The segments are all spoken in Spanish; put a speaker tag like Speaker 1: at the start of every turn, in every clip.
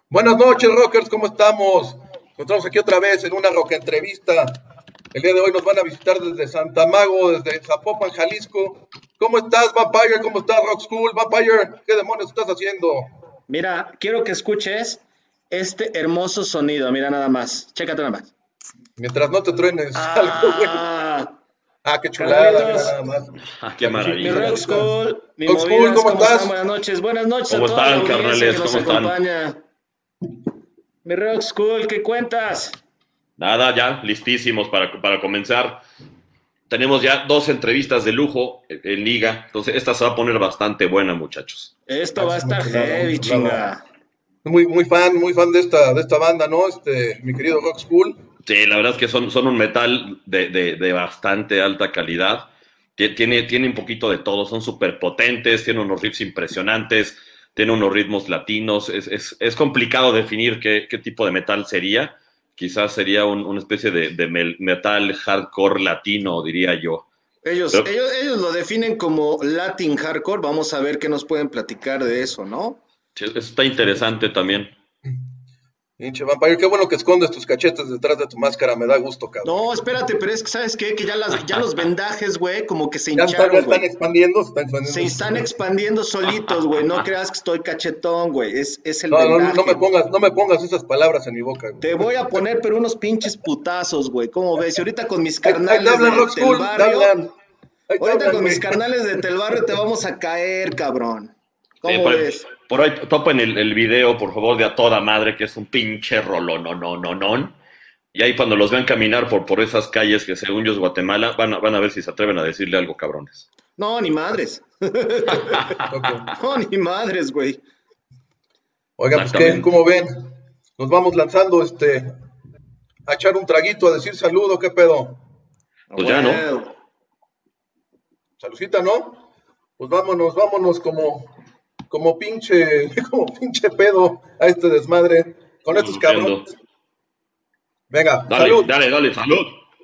Speaker 1: Buenas noches, rockers, ¿cómo estamos? Nos encontramos aquí otra vez en una rock entrevista. El día de hoy nos van a visitar desde Santa Mago, desde Zapopan, Jalisco. ¿Cómo estás, Vampire? ¿Cómo estás, Rock School? Vampire, ¿qué demonios estás haciendo?
Speaker 2: Mira, quiero que escuches este hermoso sonido. Mira nada más. Chécate nada más.
Speaker 1: Mientras no te truenes algo, güey.
Speaker 2: Ah,
Speaker 1: Qué chulada, mira
Speaker 2: Carnalitos,
Speaker 1: nada más.
Speaker 3: Qué
Speaker 2: mi
Speaker 3: maravilla.
Speaker 2: Rock School, mi
Speaker 1: Rock School,
Speaker 2: Movidas,
Speaker 1: ¿cómo
Speaker 2: ¿cómo están?
Speaker 1: estás?
Speaker 2: Buenas noches. Buenas noches a
Speaker 3: ¿Cómo
Speaker 2: toda la
Speaker 3: están,
Speaker 2: audiencia
Speaker 3: carnales?
Speaker 2: que nos
Speaker 3: ¿Cómo están?
Speaker 2: acompaña. Mi Rock School, ¿qué cuentas?
Speaker 3: Nada, ya listísimos para comenzar. Tenemos ya 2 entrevistas de lujo en liga, entonces esta se va a poner bastante buena, muchachos.
Speaker 2: Esto va a estar
Speaker 1: Muy chulada,
Speaker 2: heavy,
Speaker 1: muy chulada.
Speaker 2: chinga.
Speaker 1: Muy fan de esta banda, ¿no? Mi querido Rock School.
Speaker 3: Sí, la verdad es que son un metal de bastante alta calidad. Tiene un poquito de todo, son súper potentes, tiene unos riffs impresionantes, tiene unos ritmos latinos. Es complicado definir qué tipo de metal sería. Quizás sería una especie de metal hardcore latino, diría yo.
Speaker 2: Ellos,
Speaker 3: Pero
Speaker 2: ellos, ellos lo definen como Latin Hardcore. Vamos a ver qué nos pueden platicar de eso, ¿no?
Speaker 3: sí, eso está interesante también.
Speaker 1: Pinche Vampire, qué bueno que escondes tus cachetes detrás de tu máscara, me da gusto, cabrón.
Speaker 2: No, espérate, pero es que, ¿sabes qué? Que ya los vendajes, güey, como que se
Speaker 1: Ya
Speaker 2: hincharon,
Speaker 1: están
Speaker 2: güey.
Speaker 1: expandiendo,
Speaker 2: Se están expandiendo solitos, güey. No creas que estoy cachetón, güey. Es el
Speaker 1: No,
Speaker 2: vendaje, güey.
Speaker 1: no me pongas esas palabras en mi boca, güey.
Speaker 2: Te voy a poner, pero unos pinches putazos, güey. ¿Cómo ves? Y ahorita con mis
Speaker 1: Ahí te
Speaker 2: carnales
Speaker 1: hablan,
Speaker 2: de
Speaker 1: Rock
Speaker 2: Tel
Speaker 1: School, te
Speaker 2: Barrio,
Speaker 1: hablan. Ahí te
Speaker 2: ahorita
Speaker 1: hablan,
Speaker 2: con mis
Speaker 1: güey.
Speaker 2: carnales de Tel Barrio te vamos a caer, cabrón.
Speaker 3: Sí,
Speaker 2: ¿Cómo ves?
Speaker 3: por ahí topen el video, por favor, de A Toda Madre, que es un pinche rolón. Y ahí cuando los vean caminar por esas calles que según yo es Guatemala, van a ver si se atreven a decirle algo, cabrones.
Speaker 2: No, ni madres.
Speaker 1: Ok.
Speaker 2: No, ni madres, güey.
Speaker 1: Oigan, pues,
Speaker 3: Exactamente.
Speaker 1: ¿cómo ven? Nos vamos lanzando, a echar un traguito, a decir saludo, ¿qué pedo?
Speaker 3: Pues ya, ¿no?
Speaker 2: Bueno,
Speaker 1: Saludcita, ¿no? Pues vámonos como pinche, como pinche pedo a este desmadre con estos
Speaker 3: Entiendo.
Speaker 1: cabrones. Venga, salud.
Speaker 3: Dale, salud.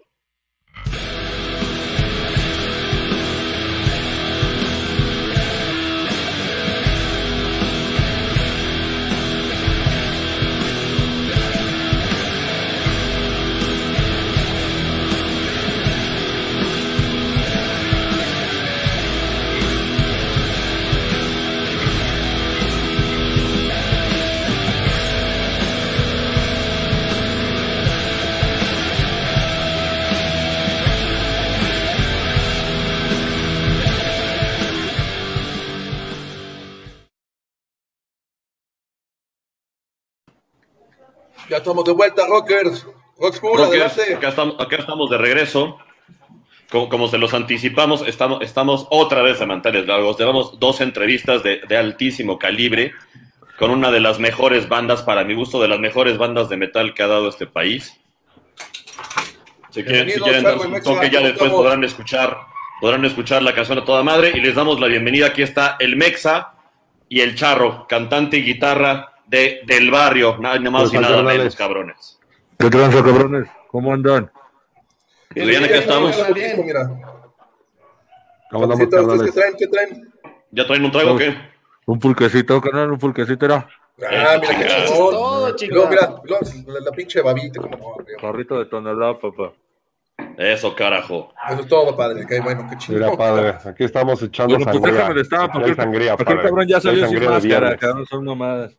Speaker 1: Ya estamos de vuelta, rockers. Rock School,
Speaker 3: Rockers,
Speaker 1: adelante.
Speaker 3: acá estamos de regreso. Como se los anticipamos, estamos otra vez a manteles largos. Llevamos 2 entrevistas de altísimo calibre con una de las mejores bandas, para mi gusto, de las mejores bandas de metal que ha dado este país. Si
Speaker 1: Bienvenidos,
Speaker 3: quieren dar
Speaker 1: Charlie
Speaker 3: su
Speaker 1: Mexa,
Speaker 3: toque, ya
Speaker 1: ¿cómo
Speaker 3: después
Speaker 1: estamos?
Speaker 3: podrán escuchar la canción A Toda Madre y les damos la bienvenida. Aquí está el Mexa y el Charro, cantante y guitarra del barrio, nada más y nada menos, cabrones.
Speaker 4: ¿Qué tranza, cabrones? ¿Cómo andan?
Speaker 3: Pues bien, acá estamos.
Speaker 1: Bien. Mira.
Speaker 4: ¿Cómo andamos,
Speaker 1: Saludcita, ¿ustedes
Speaker 4: carnales?
Speaker 1: qué traen?
Speaker 3: ¿Ya traen un trago o qué?
Speaker 4: Un pulquecito, carnal, un pulquecito era.
Speaker 1: Mira qué
Speaker 3: chingada.
Speaker 2: Eso es
Speaker 1: chingón.
Speaker 2: todo,
Speaker 1: Y luego,
Speaker 2: chica.
Speaker 1: mira, la pinche babita, como no, güey.
Speaker 4: Carrito de tonelada, papá.
Speaker 3: Eso, carajo.
Speaker 1: Eso es todo, padre. Qué bueno, qué chingón.
Speaker 5: Mira, padre, aquí estamos echando
Speaker 4: Bueno, pues
Speaker 5: sangría.
Speaker 4: déjame de estar,
Speaker 5: Aquí hay sangría,
Speaker 4: porque el
Speaker 5: padre.
Speaker 4: cabrón ya
Speaker 5: Aquí hay
Speaker 4: salió sin
Speaker 5: sangría de
Speaker 4: máscara,
Speaker 5: viernes.
Speaker 4: cabrón, son mamadas.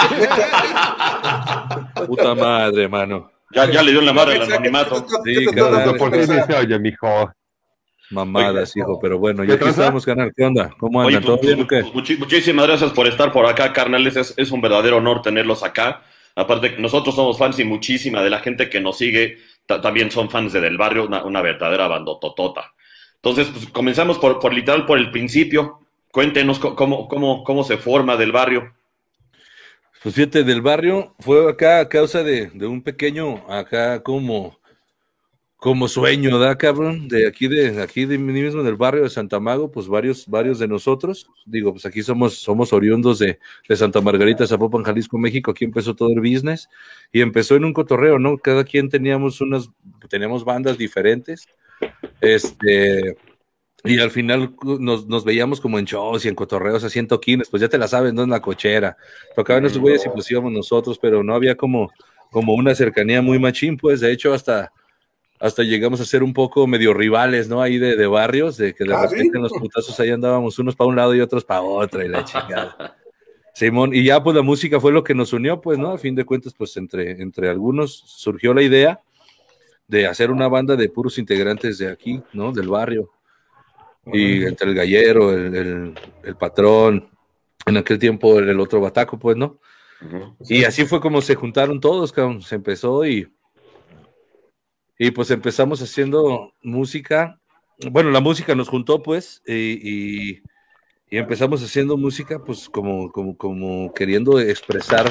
Speaker 4: Puta madre, mano.
Speaker 3: Ya le dio en la madre el
Speaker 1: Mexa,
Speaker 3: anonimato.
Speaker 1: ¿qué
Speaker 4: Sí,
Speaker 1: te
Speaker 4: claro,
Speaker 1: estás
Speaker 5: De
Speaker 1: dando,
Speaker 5: por sí ni
Speaker 1: Mexa?
Speaker 5: se oye, mijo.
Speaker 4: Mamadas, hijo, pero bueno,
Speaker 5: ¿Qué
Speaker 4: ya aquí
Speaker 5: tranza?
Speaker 4: estamos, canal. ¿Qué onda? ¿Cómo
Speaker 3: Oye,
Speaker 4: andan? ¿Todo bien o qué?
Speaker 3: muchísimas gracias por estar por acá, carnales. Es un verdadero honor tenerlos acá. Aparte, nosotros somos fans y muchísima de la gente que nos sigue también son fans de Del Barrio, una verdadera bandototota. Entonces, pues, comenzamos por literal por el principio. Cuéntenos cómo se forma Del Barrio.
Speaker 4: Pues fíjate, del barrio fue acá a causa de un pequeño, acá como sueño, ¿da, cabrón? De aquí de mí mismo, del barrio de Santa Mago, pues varios de nosotros, digo, pues aquí somos oriundos de Santa Margarita, Zapopan, Jalisco, México. Aquí empezó todo el business y empezó en un cotorreo, ¿no? Cada quien teníamos bandas diferentes, Y al final nos veíamos como en shows y en cotorreos así en toquines, pues ya te la sabes, ¿no? En la cochera. Tocaban esos güeyes y pues íbamos nosotros, pero no había como una cercanía muy machín, pues de hecho hasta llegamos a ser un poco medio rivales, ¿no? Ahí de barrios, de que de repente
Speaker 1: ¿sí?
Speaker 4: en los putazos ahí andábamos unos para un lado y otros para otra y la chingada. Simón, y ya pues la música fue lo que nos unió, pues, ¿no? A fin de cuentas, pues entre algunos surgió la idea de hacer una banda de puros integrantes de aquí, ¿no? Del barrio. Y entre el gallero, el patrón, en aquel tiempo el otro bataco, pues, ¿no? Y así fue como se juntaron todos, cabrón. Se empezó y pues empezamos haciendo música. Bueno, la música nos juntó, pues, y empezamos haciendo música, pues, como queriendo expresar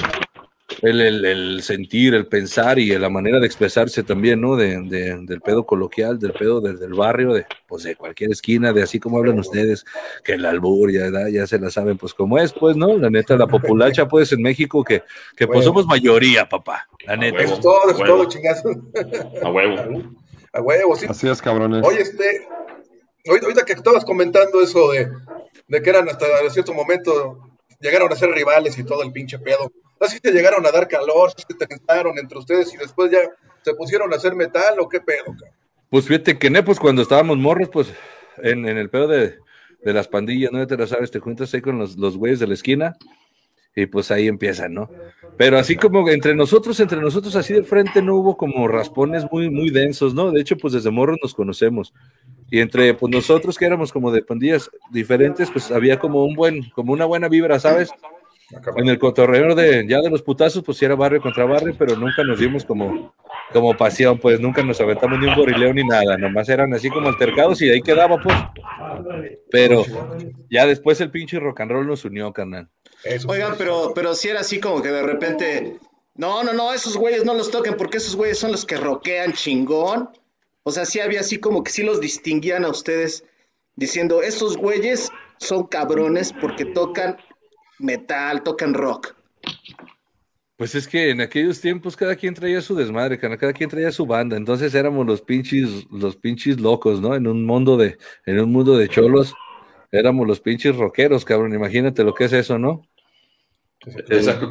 Speaker 4: el sentir, el pensar y la manera de expresarse también, ¿no? Del pedo coloquial, del pedo del barrio, pues de cualquier esquina, de así como hablan ustedes, que el albur, ya se la saben, pues como es, pues, ¿no? La neta, la populacha, pues, en México, que pues somos mayoría, papá, la neta.
Speaker 1: Eso es todo, chingazo.
Speaker 3: A huevo.
Speaker 1: A huevo, sí.
Speaker 5: Así es, cabrones.
Speaker 1: Oye, ahorita que estabas comentando eso de que eran hasta cierto momento, llegaron a ser rivales y todo el pinche pedo. Así te llegaron a dar calor, se tentaron entre ustedes y después ya se pusieron a hacer metal o qué pedo, cabrón.
Speaker 4: Pues fíjate que pues cuando estábamos morros, pues en el pedo de las pandillas, ¿no? Ya te lo sabes, te juntas ahí con los güeyes de la esquina y pues ahí empiezan, ¿no? Pero así como entre nosotros así de frente no hubo como raspones muy, muy densos, ¿no? De hecho, pues desde morros nos conocemos. Y entre pues nosotros que éramos como de pandillas diferentes, pues había como una buena vibra, ¿sabes? En el cotorreo de los putazos, pues sí era barrio contra barrio, pero nunca nos dimos como pasión, pues nunca nos aventamos ni un gorileo ni nada, nomás eran así como altercados y ahí quedaba, pues. Pero ya después el pinche rock and roll nos unió, carnal.
Speaker 2: Oigan, pero sí era así como que de repente, no, esos güeyes no los toquen porque esos güeyes son los que rockean chingón. O sea, sí había así como que sí los distinguían a ustedes diciendo, estos güeyes son cabrones porque tocan metal, tocan rock.
Speaker 4: Pues es que en aquellos tiempos cada quien traía su desmadre, cada quien traía su banda, entonces éramos los pinches locos, ¿no? En un mundo de cholos, éramos los pinches rockeros, cabrón, imagínate lo que es eso, ¿no?
Speaker 3: Exacto.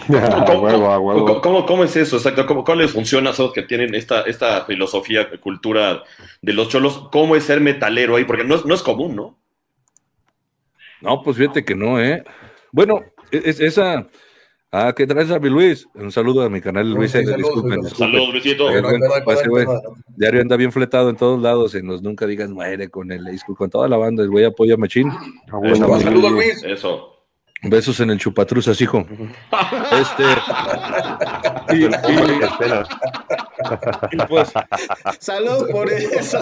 Speaker 5: Huevo.
Speaker 3: ¿Cómo es eso? Exacto. ¿Cómo les funciona a esos que tienen esta filosofía, cultura de los cholos? ¿Cómo es ser metalero ahí? Porque no es común, ¿no?
Speaker 4: No, pues fíjate que no, ¿eh? Bueno, esa... ¿qué traes, David Luis? Un saludo a mi canal, Luis. Disculpen.
Speaker 3: Saludos, Luisito.
Speaker 4: Diario anda bien fletado en todos lados, en los Nunca Digas Muere, con el disco, con toda la banda, el güey apoya machín.
Speaker 1: Saludos, Luis.
Speaker 3: Eso.
Speaker 4: Besos en el chupatruzas, hijo. Y pues,
Speaker 2: salud por eso.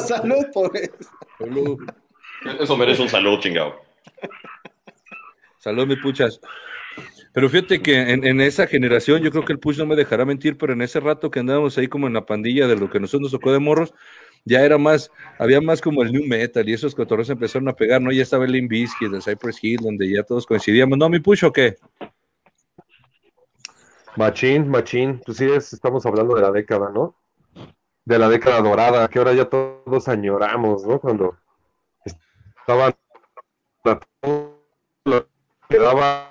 Speaker 3: Eso merece un saludo, chingado.
Speaker 4: Salud, mis puchas. Pero fíjate que en esa generación, yo creo que el Push no me dejará mentir, pero en ese rato que andábamos ahí como en la pandilla de lo que nosotros nos tocó de morros, ya había más como el new metal y esos cotorros empezaron a pegar, ¿no? Ya estaba el Limp Bizkit, el Cypress Hill, donde ya todos coincidíamos. ¿No, mi Push o qué?
Speaker 5: Machín. Pues sí, estamos hablando de la década, ¿no? De la década dorada, que ahora ya todos añoramos, ¿no? Cuando estaban... quedaba...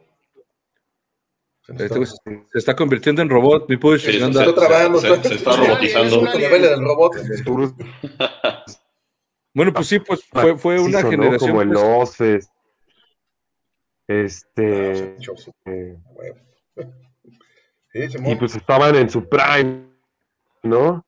Speaker 4: Se está convirtiendo en robot, mi Push.
Speaker 3: Sí, se está robotizando.
Speaker 1: Del robot.
Speaker 4: Bueno, pues sí, pues fue una generación.
Speaker 5: Como el Ozfest. Y pues estaban en su prime, ¿no?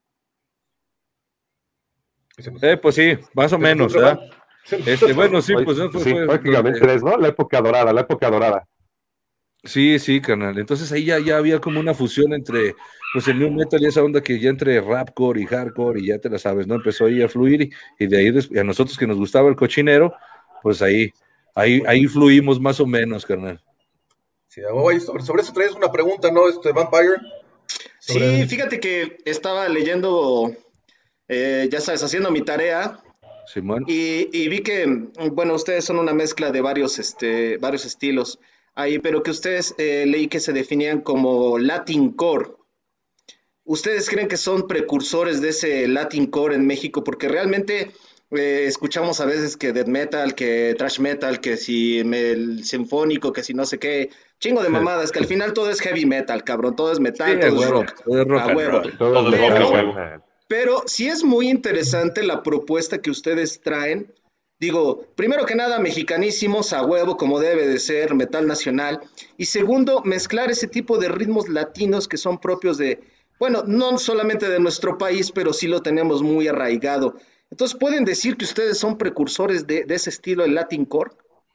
Speaker 4: Pues sí, más o menos, ¿verdad? Bueno, sí, pues
Speaker 5: fue prácticamente ¿no? La época dorada.
Speaker 4: Sí, carnal. Entonces ahí ya había como una fusión entre, pues el new metal y esa onda que ya entre rapcore y hardcore y ya te la sabes, ¿no? Empezó ahí a fluir y de ahí a nosotros que nos gustaba el cochinero, pues ahí fluimos más o menos, carnal.
Speaker 1: Sí, sobre eso traes una pregunta, ¿no, Vampire?
Speaker 2: Sí, fíjate que estaba leyendo, ya sabes, haciendo mi tarea.
Speaker 4: Simón.
Speaker 2: Y vi que, bueno, ustedes son una mezcla de varios estilos ahí, pero que ustedes leí que se definían como Latin Core. ¿Ustedes creen que son precursores de ese Latin Core en México? Porque realmente escuchamos a veces que death metal, que thrash metal, que si el sinfónico, que si no sé qué, chingo de mamadas, que al final todo es heavy metal, cabrón, todo es
Speaker 4: Sí,
Speaker 2: metal,
Speaker 4: a
Speaker 2: todo es
Speaker 4: huevo,
Speaker 2: rock,
Speaker 4: todo es rock
Speaker 2: a
Speaker 4: and
Speaker 2: huevo.
Speaker 4: roll.
Speaker 5: Todo
Speaker 3: Todo
Speaker 5: es
Speaker 3: es rock a
Speaker 2: Pero,
Speaker 3: huevo.
Speaker 2: pero sí es muy interesante la propuesta que ustedes traen. Digo, primero que nada, mexicanísimos, a huevo, como debe de ser, metal nacional. Y segundo, mezclar ese tipo de ritmos latinos que son propios de, bueno, no solamente de nuestro país, pero sí lo tenemos muy arraigado. Entonces, ¿pueden decir que ustedes son precursores de ese estilo, el Latin Core?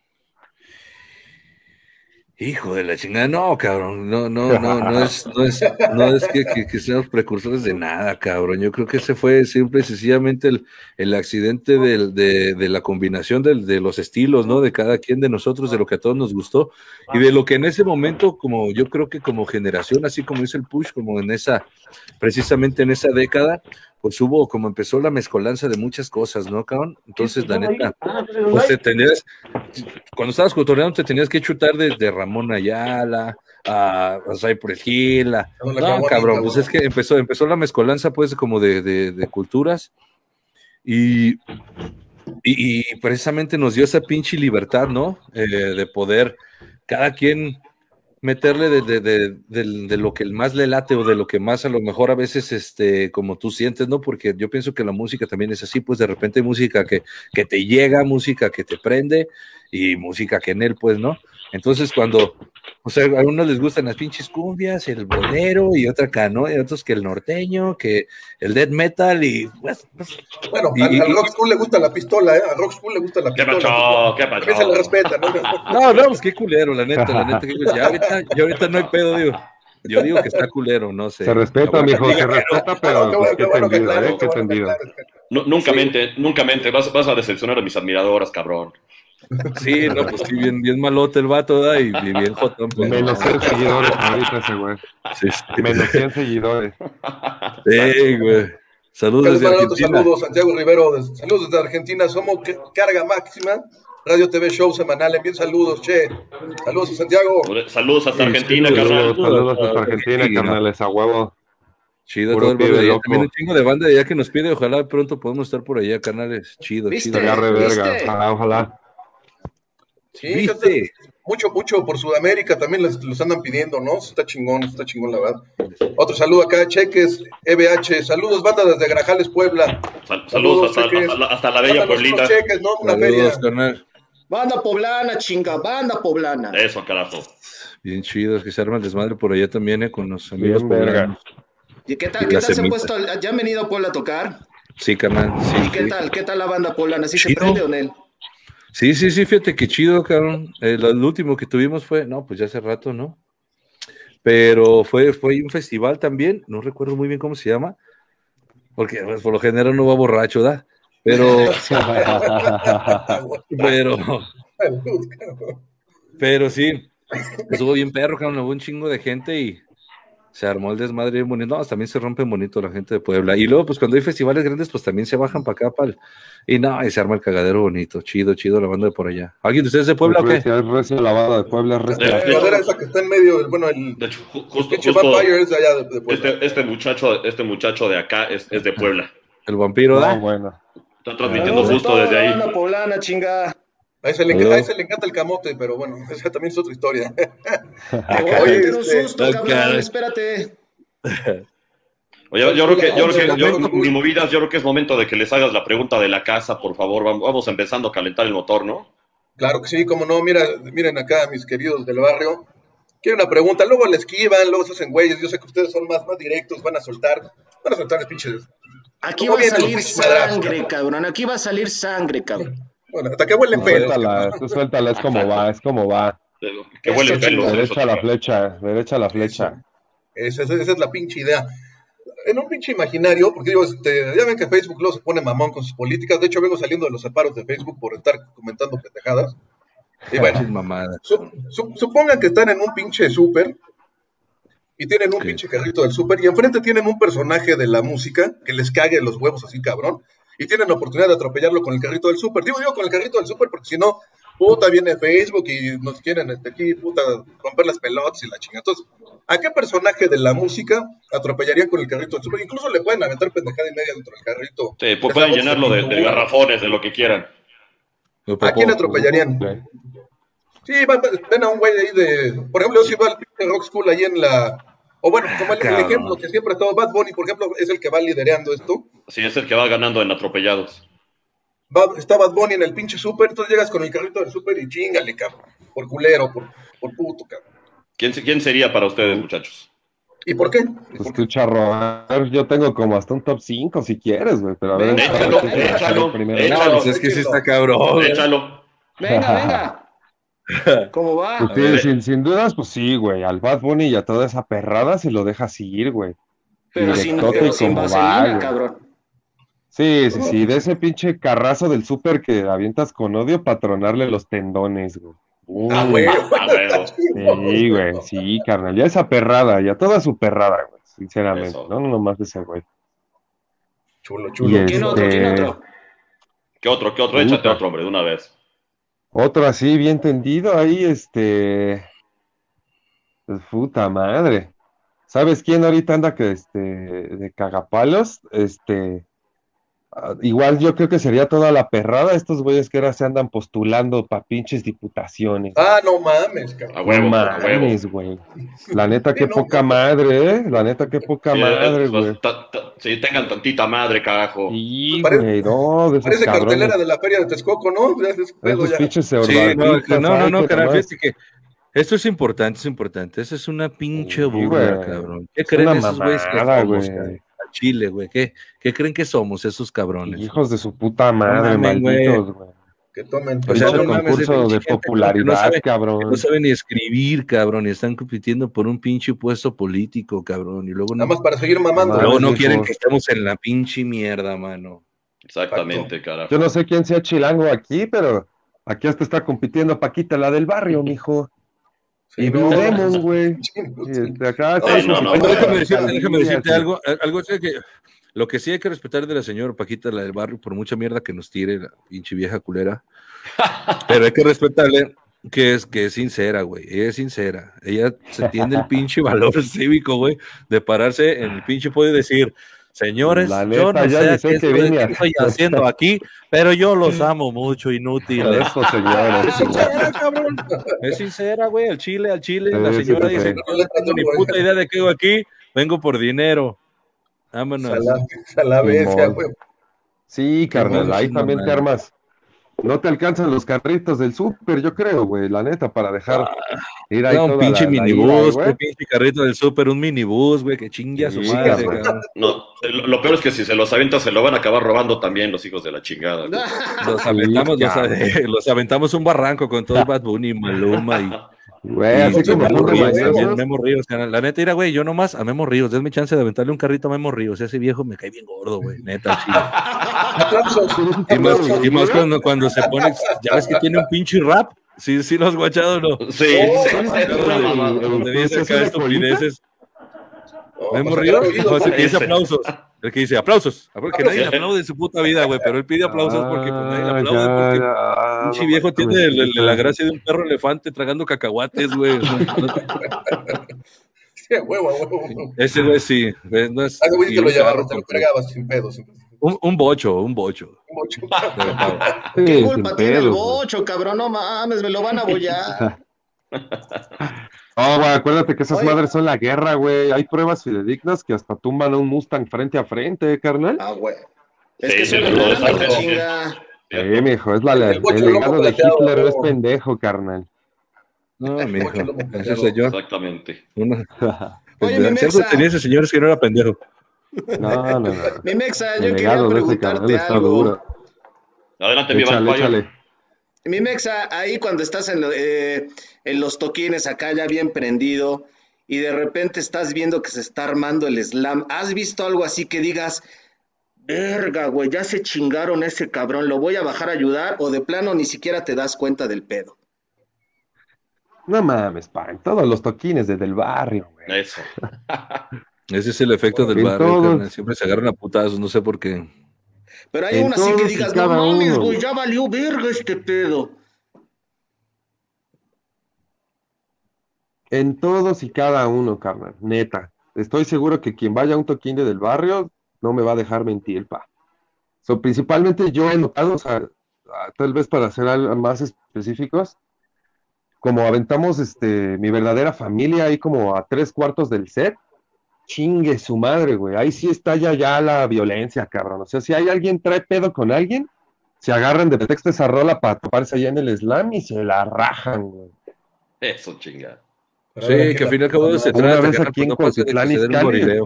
Speaker 4: Hijo de la chingada, no, cabrón, no es que seamos precursores de nada, cabrón. Yo creo que ese fue simple y sencillamente el accidente de la combinación de los estilos, ¿no? De cada quien de nosotros, de lo que a todos nos gustó, y de lo que en ese momento, como yo creo que como generación, así como dice el Push, como precisamente en esa década, pues hubo, como empezó la mezcolanza de muchas cosas, ¿no, cabrón? Entonces, la neta, pues cuando estabas cotorreando te tenías que chutar desde Ramón Ayala a Cypress Hill,
Speaker 1: Con la
Speaker 4: no,
Speaker 1: Caguamita,
Speaker 4: cabrón, pues
Speaker 1: güey.
Speaker 4: es que empezó la mezcolanza pues como de culturas y, y precisamente nos dio esa pinche libertad, ¿no? De poder cada quien meterle de lo que más le late o de lo que más a lo mejor a veces, como tú sientes, ¿no? Porque yo pienso que la música también es así, pues de repente hay música que te llega, música que te prende y música que en él, pues, ¿no? Entonces o sea, a unos les gustan las pinches cumbias, el bolero y otra acá, ¿no? Y otros que el norteño, que el death metal
Speaker 1: Bueno, al
Speaker 4: y,
Speaker 1: Rock School le gusta la pistola, ¿eh? Al Rock School le gusta la
Speaker 3: ¿Qué
Speaker 1: pistola.
Speaker 3: pacho? ¿Qué
Speaker 1: También se le
Speaker 3: pacho?
Speaker 1: respeta, ¿no?
Speaker 4: no, pues qué culero, la neta, ya ahorita no hay pedo, digo. Yo digo que está culero, no
Speaker 5: Se
Speaker 4: sé.
Speaker 5: respeta,
Speaker 4: Habrá quien
Speaker 5: mijo,
Speaker 4: diga
Speaker 5: se
Speaker 4: que no.
Speaker 5: respeta,
Speaker 1: Bueno,
Speaker 5: pero pues
Speaker 1: qué
Speaker 5: qué
Speaker 1: bueno que
Speaker 5: tendido,
Speaker 1: aclares, qué
Speaker 5: qué
Speaker 1: bueno que
Speaker 5: tendido.
Speaker 1: aclares.
Speaker 3: Nunca
Speaker 4: Sí,
Speaker 3: mente, nunca mente. Vas a decepcionar a mis admiradoras, cabrón.
Speaker 4: sí, no, pues sí, bien malote el vato, ¿da? Y bien jotón, pues no.
Speaker 5: Menos 100 seguidores ahorita ese güey.
Speaker 4: Sí, sí,
Speaker 5: Menos 100 seguidores.
Speaker 4: sí, güey.
Speaker 1: Acá
Speaker 4: Saludos
Speaker 1: les
Speaker 4: desde
Speaker 1: mandan otros
Speaker 4: Argentina.
Speaker 1: saludos, Santiago Rivero. Saludos desde Argentina. Somos Carga Máxima, Radio TV Show semanal. Envíen saludos, che. Saludos a Santiago.
Speaker 3: Saludos hasta
Speaker 4: Sí,
Speaker 3: Argentina,
Speaker 4: saludos,
Speaker 3: carnal.
Speaker 5: Saludos hasta Argentina,
Speaker 4: Argentina.
Speaker 5: carnales, a huevo.
Speaker 4: Chido todo
Speaker 5: Puro
Speaker 4: el barrio
Speaker 5: pibe
Speaker 4: de allá. También un
Speaker 5: loco.
Speaker 4: chingo de banda de allá que nos pide. Ojalá pronto podamos estar por allá, canales. Chido, chido.
Speaker 5: Estaría
Speaker 2: ¿Viste?
Speaker 5: re verga.
Speaker 2: ¿Viste?
Speaker 5: Ojalá, ojalá.
Speaker 1: Sí,
Speaker 4: ¿Viste?
Speaker 1: mucho por Sudamérica también los andan pidiendo, ¿no? Está chingón, la verdad. Otro saludo acá, Cheques, EBH. Saludos, banda desde Grajales, Puebla.
Speaker 3: Saludos
Speaker 1: Saludos, Cheques.
Speaker 3: hasta la bella
Speaker 1: Mándanos unos
Speaker 3: Pueblita.
Speaker 1: cheques, ¿no? Una feria.
Speaker 4: Saludos, carnal.
Speaker 2: Banda poblana, chinga, banda poblana.
Speaker 3: Eso, carajo.
Speaker 4: Bien chido, que se arma el desmadre por allá también, con los amigos
Speaker 5: Bien verga.
Speaker 4: poblanos.
Speaker 2: ¿Y qué
Speaker 4: Y
Speaker 2: tal? ¿Qué
Speaker 4: la
Speaker 2: tal se ha
Speaker 4: semita.
Speaker 2: puesto? ¿Ya han venido a Puebla a tocar?
Speaker 4: Sí, carnal, sí,
Speaker 2: ¿Y qué
Speaker 4: sí.
Speaker 2: tal? ¿Qué tal la banda poblana? ¿Sí se
Speaker 4: Chido.
Speaker 2: prende o no?
Speaker 4: Sí, fíjate que chido, cabrón. El último que tuvimos fue, no, pues ya hace rato, ¿no? Pero fue un festival también, no recuerdo muy bien cómo se llama, porque pues, por lo general no va borracho, ¿da? Pero, pero,
Speaker 1: Salud, cabrón.
Speaker 4: pero sí, estuvo bien perro, cabrón, hubo un chingo de gente y se armó el desmadre bien bonito. No, también se rompe bonito la gente de Puebla. Y luego, pues cuando hay festivales grandes, pues también se bajan para acá, y no, y se arma el cagadero bonito. Chido la banda de por allá. ¿Alguien de ustedes de Puebla o qué?
Speaker 5: Es recio la banda de Puebla, es recia.
Speaker 1: La regadera esa que está en medio, bueno, el
Speaker 3: De hecho,
Speaker 1: pinche Vampire es de allá de Puebla.
Speaker 3: este muchacho de acá es de Puebla.
Speaker 4: El vampiro,
Speaker 5: No,
Speaker 4: ¿da?
Speaker 5: bueno.
Speaker 3: Está transmitiendo
Speaker 2: Saludos a
Speaker 3: justo
Speaker 2: toda
Speaker 3: desde
Speaker 2: la
Speaker 3: ahí.
Speaker 2: banda poblana, chinga.
Speaker 1: A ese le encanta el camote, pero bueno, esa también es otra historia.
Speaker 2: Te voy a
Speaker 1: Oye,
Speaker 2: meter un susto,
Speaker 4: Ah,
Speaker 2: cabrón,
Speaker 4: caray.
Speaker 2: espérate.
Speaker 3: Oye, yo creo que
Speaker 1: Uy.
Speaker 3: mi movida, yo creo que es momento de que les hagas la pregunta de la casa, por favor. Vamos empezando a calentar el motor, ¿no?
Speaker 1: Claro que sí, como no, miren acá, mis queridos del barrio. Quiero una pregunta, luego la esquivan, luego se hacen güeyes. Yo sé que ustedes son más directos, van a soltar los pinches.
Speaker 2: Aquí
Speaker 1: ¿Cómo
Speaker 2: va a
Speaker 1: vienen los
Speaker 2: salir
Speaker 1: pinches madrazos,
Speaker 2: sangre,
Speaker 1: cabrón?
Speaker 2: cabrón. Aquí va a salir sangre, cabrón.
Speaker 1: Bueno, hasta que huelen pelos, cabrón.
Speaker 5: Tú suéltala, es como
Speaker 3: Exacto.
Speaker 5: va, es como va.
Speaker 3: Que
Speaker 2: Eso,
Speaker 3: huelen pelos.
Speaker 2: chingón.
Speaker 3: Eso,
Speaker 5: Derecha a la
Speaker 3: chingón.
Speaker 5: flecha, derecha a la
Speaker 1: Eso.
Speaker 5: flecha.
Speaker 1: Esa es la pinche idea. En un pinche imaginario, porque digo, ya ven que Facebook luego se pone mamón con sus políticas. De hecho, vengo saliendo de los separos de Facebook por estar comentando pendejadas. Y bueno,
Speaker 4: Pinches mamadas.
Speaker 1: supongan que están en un pinche súper y tienen un
Speaker 4: Ok.
Speaker 1: pinche carrito del súper y enfrente tienen un personaje de la música que les cague los huevos así cabrón y tienen la oportunidad de atropellarlo con el carrito del súper. Digo con el carrito del súper porque si no, puta, viene Facebook y nos quieren aquí, puta, romper las pelotas y la chingada. Entonces, ¿a qué personaje de la música atropellarían con el carrito del súper? Incluso le pueden aventar pendejada y media dentro del carrito.
Speaker 3: Sí, pueden llenarlo de garrafones, de lo que quieran.
Speaker 1: ¿A quién atropellarían? Sí, ven a un güey ahí de... Por ejemplo, yo si va al pinche Rock School ahí en la... O bueno, como el ejemplo que siempre ha estado Bad Bunny, por ejemplo, es el que va liderando esto.
Speaker 3: Sí, es el que va ganando en atropellados.
Speaker 1: Está Bad Bunny en el pinche súper, entonces llegas con el carrito del súper y chingale, cabrón. Por culero, por puto, cabrón.
Speaker 3: ¿Quién sería para ustedes, muchachos?
Speaker 1: ¿Y por qué?
Speaker 5: Pues tú, Charro, a ver, yo tengo como hasta un top 5 si quieres, güey, pero a ver.
Speaker 3: Échalo.
Speaker 4: Pues es que sí está cabrón.
Speaker 3: Échalo.
Speaker 2: Venga. ¿Cómo va?
Speaker 5: Pues sin dudas, pues sí, güey, al Bad Bunny y a toda esa perrada se lo dejas ir, güey.
Speaker 2: Pero sin
Speaker 5: como
Speaker 2: vaselina,
Speaker 5: va,
Speaker 2: cabrón.
Speaker 5: Sí, de ese pinche carrazo del súper que avientas con odio para tronarle los tendones, güey.
Speaker 1: Güey.
Speaker 5: Sí, güey, sí, carnal, ya esa perrada, ya toda su perrada, güey, sinceramente,
Speaker 3: Eso.
Speaker 5: no nomás ese güey.
Speaker 1: Chulo.
Speaker 5: Y
Speaker 2: ¿Quién otro?
Speaker 3: ¿Qué otro? Échate otro, hombre, de una vez.
Speaker 5: Otro así, bien tendido, ahí, pues, puta madre. ¿Sabes quién ahorita anda de cagapalos? Igual yo creo que sería toda la perrada estos güeyes que ahora se andan postulando para pinches diputaciones.
Speaker 1: No mames, cabrón.
Speaker 3: A huevo,
Speaker 5: No
Speaker 3: a huevo.
Speaker 5: mames, güey. La neta, qué
Speaker 1: Sí, no,
Speaker 5: poca
Speaker 1: no.
Speaker 5: madre, ¿eh? La neta, qué poca madre, güey.
Speaker 3: Sí, tengan tantita madre, carajo.
Speaker 5: Sí,
Speaker 1: Parece-
Speaker 5: güey, no, de esos
Speaker 1: Parece
Speaker 5: cabrones.
Speaker 1: cartelera de la feria de Texcoco, ¿no? Ya es pedo
Speaker 5: Esos
Speaker 1: ya.
Speaker 5: pinches
Speaker 4: Sí,
Speaker 5: pseudoartistas,
Speaker 4: no,
Speaker 5: ay, que
Speaker 4: carnal,
Speaker 5: nomás-
Speaker 4: fíjate que esto es importante. Esa es una pinche
Speaker 5: Sí,
Speaker 4: burla,
Speaker 5: güey.
Speaker 4: cabrón. ¿Qué
Speaker 5: Es
Speaker 4: creen
Speaker 5: una
Speaker 4: esos güeyes que
Speaker 5: mamada,
Speaker 4: somos,
Speaker 5: güey.
Speaker 4: cabrón? Al Chile, güey. ¿Qué creen que somos esos cabrones?
Speaker 5: Hijos de su puta madre,
Speaker 4: mamen,
Speaker 5: malditos, güey.
Speaker 1: Que tomen.
Speaker 4: O sea,
Speaker 5: Pinche
Speaker 4: no mames,
Speaker 5: concurso
Speaker 4: pinche
Speaker 5: de
Speaker 4: gente, cabrón,
Speaker 5: popularidad,
Speaker 4: que
Speaker 5: cabrón.
Speaker 4: no sabe ni escribir, cabrón, y están compitiendo por un pinche puesto político, cabrón, y luego
Speaker 1: Nada más para seguir mamando.
Speaker 4: luego no
Speaker 5: Mames,
Speaker 4: quieren
Speaker 5: hijos.
Speaker 4: que estemos en la pinche mierda, mano.
Speaker 3: Exactamente, carajo.
Speaker 5: Yo no sé quién sea chilango aquí, pero aquí hasta está compitiendo Paquita, la del barrio, mijo.
Speaker 1: Sí,
Speaker 5: Y
Speaker 1: no.
Speaker 5: Blue Demon, güey. Y acá está
Speaker 3: no,
Speaker 4: Bueno,
Speaker 3: no,
Speaker 4: déjame decirte algo así que lo que sí hay que respetar de la señora Paquita, la del barrio, por mucha mierda que nos tire la pinche vieja culera, pero hay que respetarle que es sincera, güey. Ella es sincera. Ella se tiene el pinche valor cívico, güey, de pararse en el pinche podio y decir, señores,
Speaker 5: La
Speaker 4: yo
Speaker 5: neta,
Speaker 4: no
Speaker 5: ya
Speaker 4: sé
Speaker 5: ni
Speaker 4: qué
Speaker 5: sé qué vine a
Speaker 4: estoy haciendo aquí, pero yo los amo mucho, inútiles.
Speaker 5: Eso, señores.
Speaker 4: Es sincera, cabrón. Es sincera, güey, al chile. La
Speaker 5: Sí,
Speaker 4: señora
Speaker 5: sí,
Speaker 4: dice,
Speaker 5: sí.
Speaker 4: no tengo ni puta idea de qué hago aquí, vengo por dinero. Vámonos.
Speaker 1: A la bestia,
Speaker 5: Simón.
Speaker 1: güey.
Speaker 5: Sí, carnal,
Speaker 4: Simón,
Speaker 5: ahí
Speaker 4: sí,
Speaker 5: también te
Speaker 4: mamá.
Speaker 5: armas. No te alcanzan los carritos del súper, yo creo, güey, la neta, para dejar ir ahí
Speaker 4: No, un
Speaker 5: toda
Speaker 4: pinche
Speaker 5: la ira,
Speaker 4: minibús,
Speaker 5: güey.
Speaker 4: un pinche carrito del súper, un minibús, güey, que chingue a su
Speaker 5: Sí,
Speaker 4: madre,
Speaker 5: cabrón.
Speaker 4: cabrón.
Speaker 3: No, lo peor es que si se los avienta se lo van a acabar robando también los hijos de la chingada. güey.
Speaker 4: Los aventamos un barranco con todo Bad Bunny, Maluma y
Speaker 5: Güey, así como
Speaker 4: Memo
Speaker 5: fondo
Speaker 4: Ríos, también,
Speaker 5: mañosos.
Speaker 4: Memo Ríos, carnal. La neta, mira, güey, yo nomás a Memo Ríos, denme chance de aventarle un carrito a Memo Ríos. Ese viejo me cae bien gordo, güey, neta, al chile.
Speaker 1: Aplausos.
Speaker 4: Y más cuando se pone, ya ves que tiene un pinche rap. Sí, lo has guachado, ¿no?
Speaker 3: Sí,
Speaker 4: Donde dice acá estupideces.
Speaker 1: No,
Speaker 4: Memo
Speaker 1: pues,
Speaker 4: Ríos,
Speaker 1: agarra oídos,
Speaker 4: no, el que dice
Speaker 3: ese.
Speaker 4: aplausos. El que dice aplausos. Que nadie le aplaude en su puta vida, güey, pero él pide aplausos porque pues, nadie le aplaude. Porque pinche viejo tiene la gracia de un perro elefante tragando cacahuates, güey.
Speaker 1: Sí, a huevo.
Speaker 4: Ese güey sí. No es,
Speaker 1: Ah, güey,
Speaker 4: y
Speaker 1: te lo
Speaker 4: un
Speaker 1: llevabas,
Speaker 4: carro
Speaker 1: te lo
Speaker 4: completo.
Speaker 1: cargabas sin pedos.
Speaker 4: Un bocho.
Speaker 1: Mucho.
Speaker 4: Pero, cabrón.
Speaker 5: Sí,
Speaker 2: ¿Qué
Speaker 5: sin
Speaker 2: culpa tiene el
Speaker 5: pedos, güey.
Speaker 2: bocho, cabrón? No mames, me lo van a bollar.
Speaker 5: No, güey, acuérdate que esas
Speaker 2: Oye.
Speaker 5: madres son la guerra, güey. Hay pruebas fidedignas que hasta tumban a un Mustang frente a frente, carnal.
Speaker 2: Ah, güey. Es
Speaker 3: Sí,
Speaker 2: que
Speaker 3: sí,
Speaker 2: son
Speaker 3: lo
Speaker 2: las
Speaker 3: exacto, sí.
Speaker 2: chinga.
Speaker 5: Sí, mijo, es
Speaker 1: El bocho
Speaker 5: el
Speaker 1: lomo
Speaker 5: legado de
Speaker 1: plateado,
Speaker 5: Hitler, no es
Speaker 1: güey.
Speaker 5: pendejo, carnal.
Speaker 4: No, mijo.
Speaker 1: Bocho lomo
Speaker 4: Ese
Speaker 1: plateado.
Speaker 4: señor.
Speaker 3: Exactamente.
Speaker 2: Oye, mi
Speaker 4: Si algo
Speaker 2: Mexa.
Speaker 4: tenía ese señor es que no era pendejo.
Speaker 5: No.
Speaker 2: Mi Mexa,
Speaker 5: El
Speaker 2: yo quería
Speaker 5: legado de ese carnal
Speaker 2: preguntarte
Speaker 5: está
Speaker 2: algo.
Speaker 5: duro.
Speaker 3: Adelante, mi
Speaker 5: Échale,
Speaker 3: vampire.
Speaker 5: échale.
Speaker 2: Mi Mexa, ahí cuando estás en los toquines acá ya bien prendido y de repente estás viendo que se está armando el slam, ¿has visto algo así que digas, verga, güey, ya se chingaron ese cabrón, lo voy a bajar a ayudar o de plano ni siquiera te das cuenta del pedo?
Speaker 5: No mames, pa, en todos los toquines desde el barrio, güey.
Speaker 3: Eso.
Speaker 4: Ese es el efecto del
Speaker 5: En
Speaker 4: barrio,
Speaker 5: todos.
Speaker 4: carnal. Siempre se agarran a putazos, no sé por qué.
Speaker 2: Pero hay
Speaker 5: En
Speaker 2: una así que
Speaker 5: todos y
Speaker 2: digas, no
Speaker 5: cada
Speaker 2: mames,
Speaker 5: uno,
Speaker 2: güey,
Speaker 5: güey.
Speaker 2: ya valió verga este pedo.
Speaker 5: En todos y cada uno, carnal, neta. Estoy seguro que quien vaya a un toquín de del barrio no me va a dejar mentir, pa. Principalmente yo he notado, o sea, tal vez para ser más específicos, como aventamos mi verdadera familia ahí como a 3/4 del set, chingue su madre, güey. Ahí sí está ya la violencia, cabrón. O sea, si hay alguien trae pedo con alguien, se agarran de pretexto esa rola para toparse allá en el slam y se la rajan, güey.
Speaker 3: Eso, chingada.
Speaker 4: Sí, que al fin y al cabo se
Speaker 5: Una
Speaker 4: trata,
Speaker 5: vez
Speaker 4: carnal,
Speaker 5: aquí
Speaker 4: pues
Speaker 5: en
Speaker 4: no pasa de que
Speaker 5: Cuautitlán
Speaker 4: se den un
Speaker 5: Izcalli,
Speaker 4: gorileo.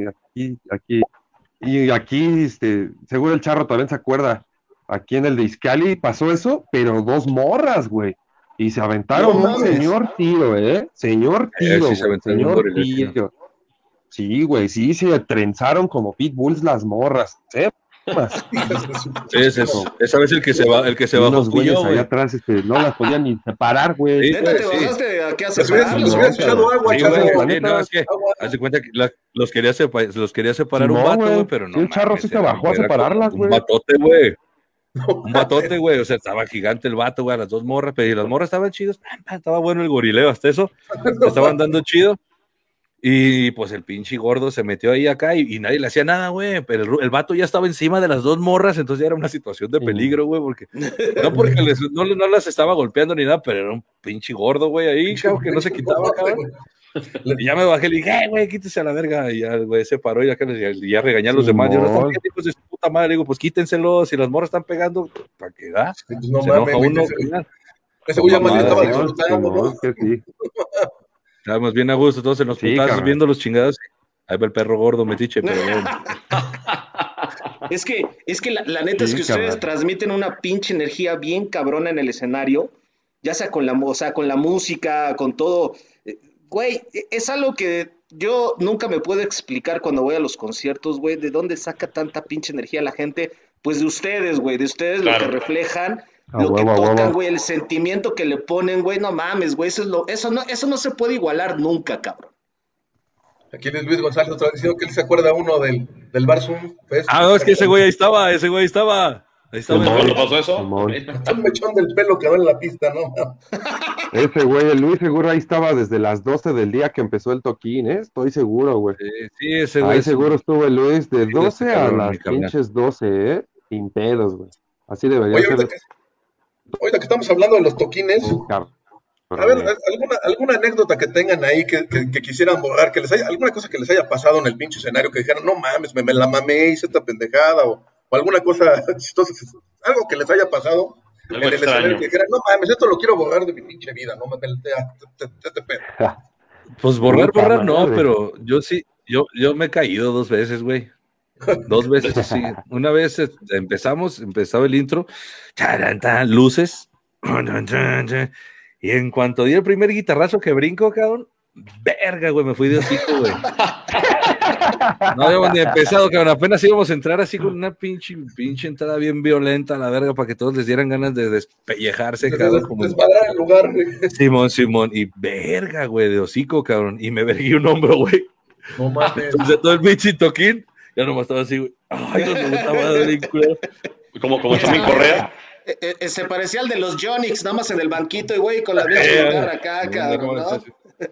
Speaker 5: aquí, seguro el Charro también se acuerda, aquí en el de Izcalli pasó eso, pero 2 morras, güey. Y se
Speaker 2: No
Speaker 5: aventaron un
Speaker 2: mames.
Speaker 5: señor tiro, señor tiro,
Speaker 4: Sí se
Speaker 5: güey,
Speaker 4: aventaron un
Speaker 5: señor
Speaker 4: gorileo, sí, ¿no?
Speaker 5: tiro. Sí, güey, sí, se trenzaron como pitbulls las morras, Más.
Speaker 4: Esa vez el que se
Speaker 5: Y
Speaker 4: bajó
Speaker 5: unos
Speaker 4: fui yo,
Speaker 5: güeyes allá
Speaker 4: güey.
Speaker 5: atrás, no las podían ni separar, güey.
Speaker 4: Sí,
Speaker 2: ¿Neta
Speaker 4: güey,
Speaker 2: te
Speaker 4: sí.
Speaker 2: bajaste aquí a
Speaker 1: Les hubieras,
Speaker 2: separarlos?
Speaker 1: les
Speaker 5: No,
Speaker 1: hubieras echado
Speaker 5: cabrón.
Speaker 1: agua,
Speaker 4: Sí,
Speaker 1: Charro.
Speaker 4: güey,
Speaker 5: La
Speaker 4: sí,
Speaker 5: neta,
Speaker 4: no, es que,
Speaker 1: Agua.
Speaker 4: haz de cuenta que los quería separar un
Speaker 5: Simón,
Speaker 4: vato, güey,
Speaker 5: güey.
Speaker 4: pero
Speaker 5: Sí,
Speaker 4: no
Speaker 5: el Charro sí
Speaker 4: mames,
Speaker 5: se bajó a
Speaker 4: era como
Speaker 5: separarlas,
Speaker 4: un
Speaker 5: güey.
Speaker 4: batote, güey.
Speaker 1: No
Speaker 4: Un batote,
Speaker 1: mames.
Speaker 4: güey, o sea, estaba gigante el vato, güey, a las 2 morras, pero y las morras estaban chidas, estaba bueno el gorileo, hasta eso, estaban dando chido, y pues el pinche gordo se metió ahí acá y nadie le hacía nada, güey, pero el vato ya estaba encima de las 2 morras, entonces ya era una situación de peligro, güey, porque, no porque no las estaba golpeando ni nada, pero era un pinche gordo, güey, ahí, cabrón, que no se quitaba, cabrón. Y ya me bajé y le dije, güey, quítese a la verga. Y ya el güey se paró y ya regañé a los demás. Yo no están
Speaker 5: Simón.
Speaker 4: bien, hijos de su puta madre. Le digo, pues quítenselos. Si las morras están pegando, ¿para qué da?
Speaker 1: Pues no
Speaker 4: Se enoja
Speaker 1: mames,
Speaker 4: uno.
Speaker 1: ese güey ya más bien estaba
Speaker 5: Simón,
Speaker 1: disfrutando, ¿no?
Speaker 5: Simón, que sí.
Speaker 4: Estábamos bien a gusto, todos en los
Speaker 5: Sí,
Speaker 4: putazos
Speaker 5: carnal.
Speaker 4: viendo los chingados. Ahí va el perro gordo, metiche, pero bueno.
Speaker 2: Es que la neta es
Speaker 5: Sí,
Speaker 2: que ustedes
Speaker 5: carnal.
Speaker 2: transmiten una pinche energía bien cabrona en el escenario, ya sea con o sea, con la música, con todo. Güey, es algo que yo nunca me puedo explicar cuando voy a los conciertos, güey, de dónde saca tanta pinche energía la gente. Pues de ustedes, güey, de ustedes lo que
Speaker 3: Claro.
Speaker 2: reflejan,
Speaker 5: A
Speaker 2: lo que
Speaker 5: huevo, a
Speaker 2: tocan,
Speaker 5: huevo.
Speaker 2: güey, el sentimiento que le ponen, güey, no mames, güey, eso no se puede igualar nunca, cabrón.
Speaker 1: Aquí Luis González otra vez diciendo que él se acuerda uno del Bar Zoom Fest.
Speaker 4: Ah, no, es que ese güey ahí estaba. Ahí estaba
Speaker 3: ¿Cuándo pasó eso?
Speaker 5: Simón.
Speaker 1: Un mechón del pelo quedó en la pista, ¿no?
Speaker 5: Ese güey, el Luis, seguro ahí estaba desde las 12 del día que empezó el toquín, Estoy seguro, güey.
Speaker 4: Sí, ese güey.
Speaker 5: Ahí seguro estuvo el Luis de
Speaker 4: Sí,
Speaker 5: 12 a
Speaker 4: cabrón,
Speaker 5: las
Speaker 4: mi carnal.
Speaker 5: pinches 12, Sin pedos, güey. Así debería
Speaker 1: Oye,
Speaker 5: ser.
Speaker 1: ahorita que estamos hablando de los toquines,
Speaker 5: Cabrón.
Speaker 1: a ver, alguna anécdota que tengan ahí que quisieran borrar, alguna cosa que les haya pasado en el pinche escenario, que dijeran, no mames, me la mamé, hice esta pendejada, o alguna cosa chistosa, algo que les haya pasado
Speaker 3: Algo
Speaker 1: en el
Speaker 3: extraño.
Speaker 1: escenario, que dijeran, no mames, esto lo quiero borrar de mi pinche vida, no mames, te pedo.
Speaker 4: Pues borrar,
Speaker 5: Puta
Speaker 4: no,
Speaker 5: madre.
Speaker 4: pero yo sí, yo me he caído 2 veces, güey. 2 veces así. Una vez empezaba el intro, charan, tan, luces, y en cuanto di el primer guitarrazo que brinco, cabrón, verga, güey, me fui de hocico, güey. No habíamos ni empezado, cabrón, apenas íbamos a entrar así con una pinche entrada bien violenta a la verga para que todos les dieran ganas de despellejarse, cabrón. Como...
Speaker 1: Desmadrar el lugar, güey.
Speaker 4: Simón, y verga, güey, de hocico, cabrón, y me vergué un hombro, güey.
Speaker 1: No mames.
Speaker 4: Entonces todo el pinche toquín, ya nomás estaba así, güey. Ay, no me estaba dando culero.
Speaker 3: Como Chamín Correa.
Speaker 2: Se parecía al de los Jonix, nada más en el banquito y güey, con la pinche guitarra acá, cabrón, ¿no?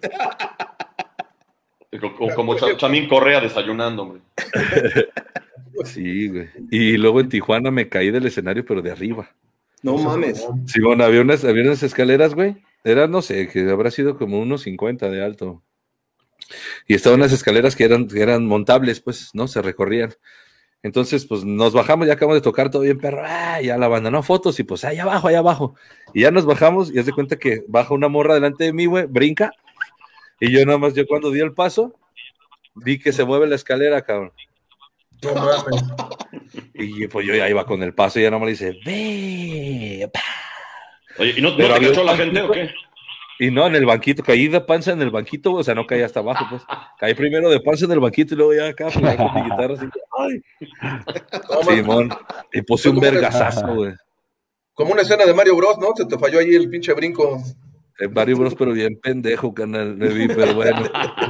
Speaker 3: Como Chamín Correa desayunando, hombre.
Speaker 4: Sí, güey. Y luego en Tijuana me caí del escenario, pero de arriba.
Speaker 2: No mames.
Speaker 4: Sí, bueno, había unas escaleras, güey. Era, no sé, que habrá sido como unos 50 de alto. Y estaban unas escaleras que eran montables, pues, ¿no? Se recorrían. Entonces, pues, nos bajamos, ya acabamos de tocar todo bien, perro. Ya la banda, no, fotos, y pues, allá abajo. Y ya nos bajamos, y haz de cuenta que baja una morra delante de mí, güey, brinca. Y yo cuando di el paso, vi que se mueve la escalera, cabrón.
Speaker 1: No mames.
Speaker 4: Y pues yo ya iba con el paso y ya nomás le dice, ve.
Speaker 3: Oye, ¿y no
Speaker 4: Pero
Speaker 3: te
Speaker 4: había
Speaker 3: cachó
Speaker 4: un
Speaker 3: la gente o
Speaker 4: banquito.
Speaker 3: qué?
Speaker 4: Y no, en el banquito, caí de panza en el banquito, o sea, no caí hasta abajo, pues. Caí primero de panza en el banquito y luego ya acá, pues, ya con mi guitarra así. ¡Ay!
Speaker 1: No, mames.
Speaker 4: Simón. Y puse un vergazazo, güey.
Speaker 1: Como una escena de Mario Bros, ¿no? Se te falló ahí el pinche brinco.
Speaker 4: En Mario Bros, pero bien pendejo, canal, me vi, pero bueno.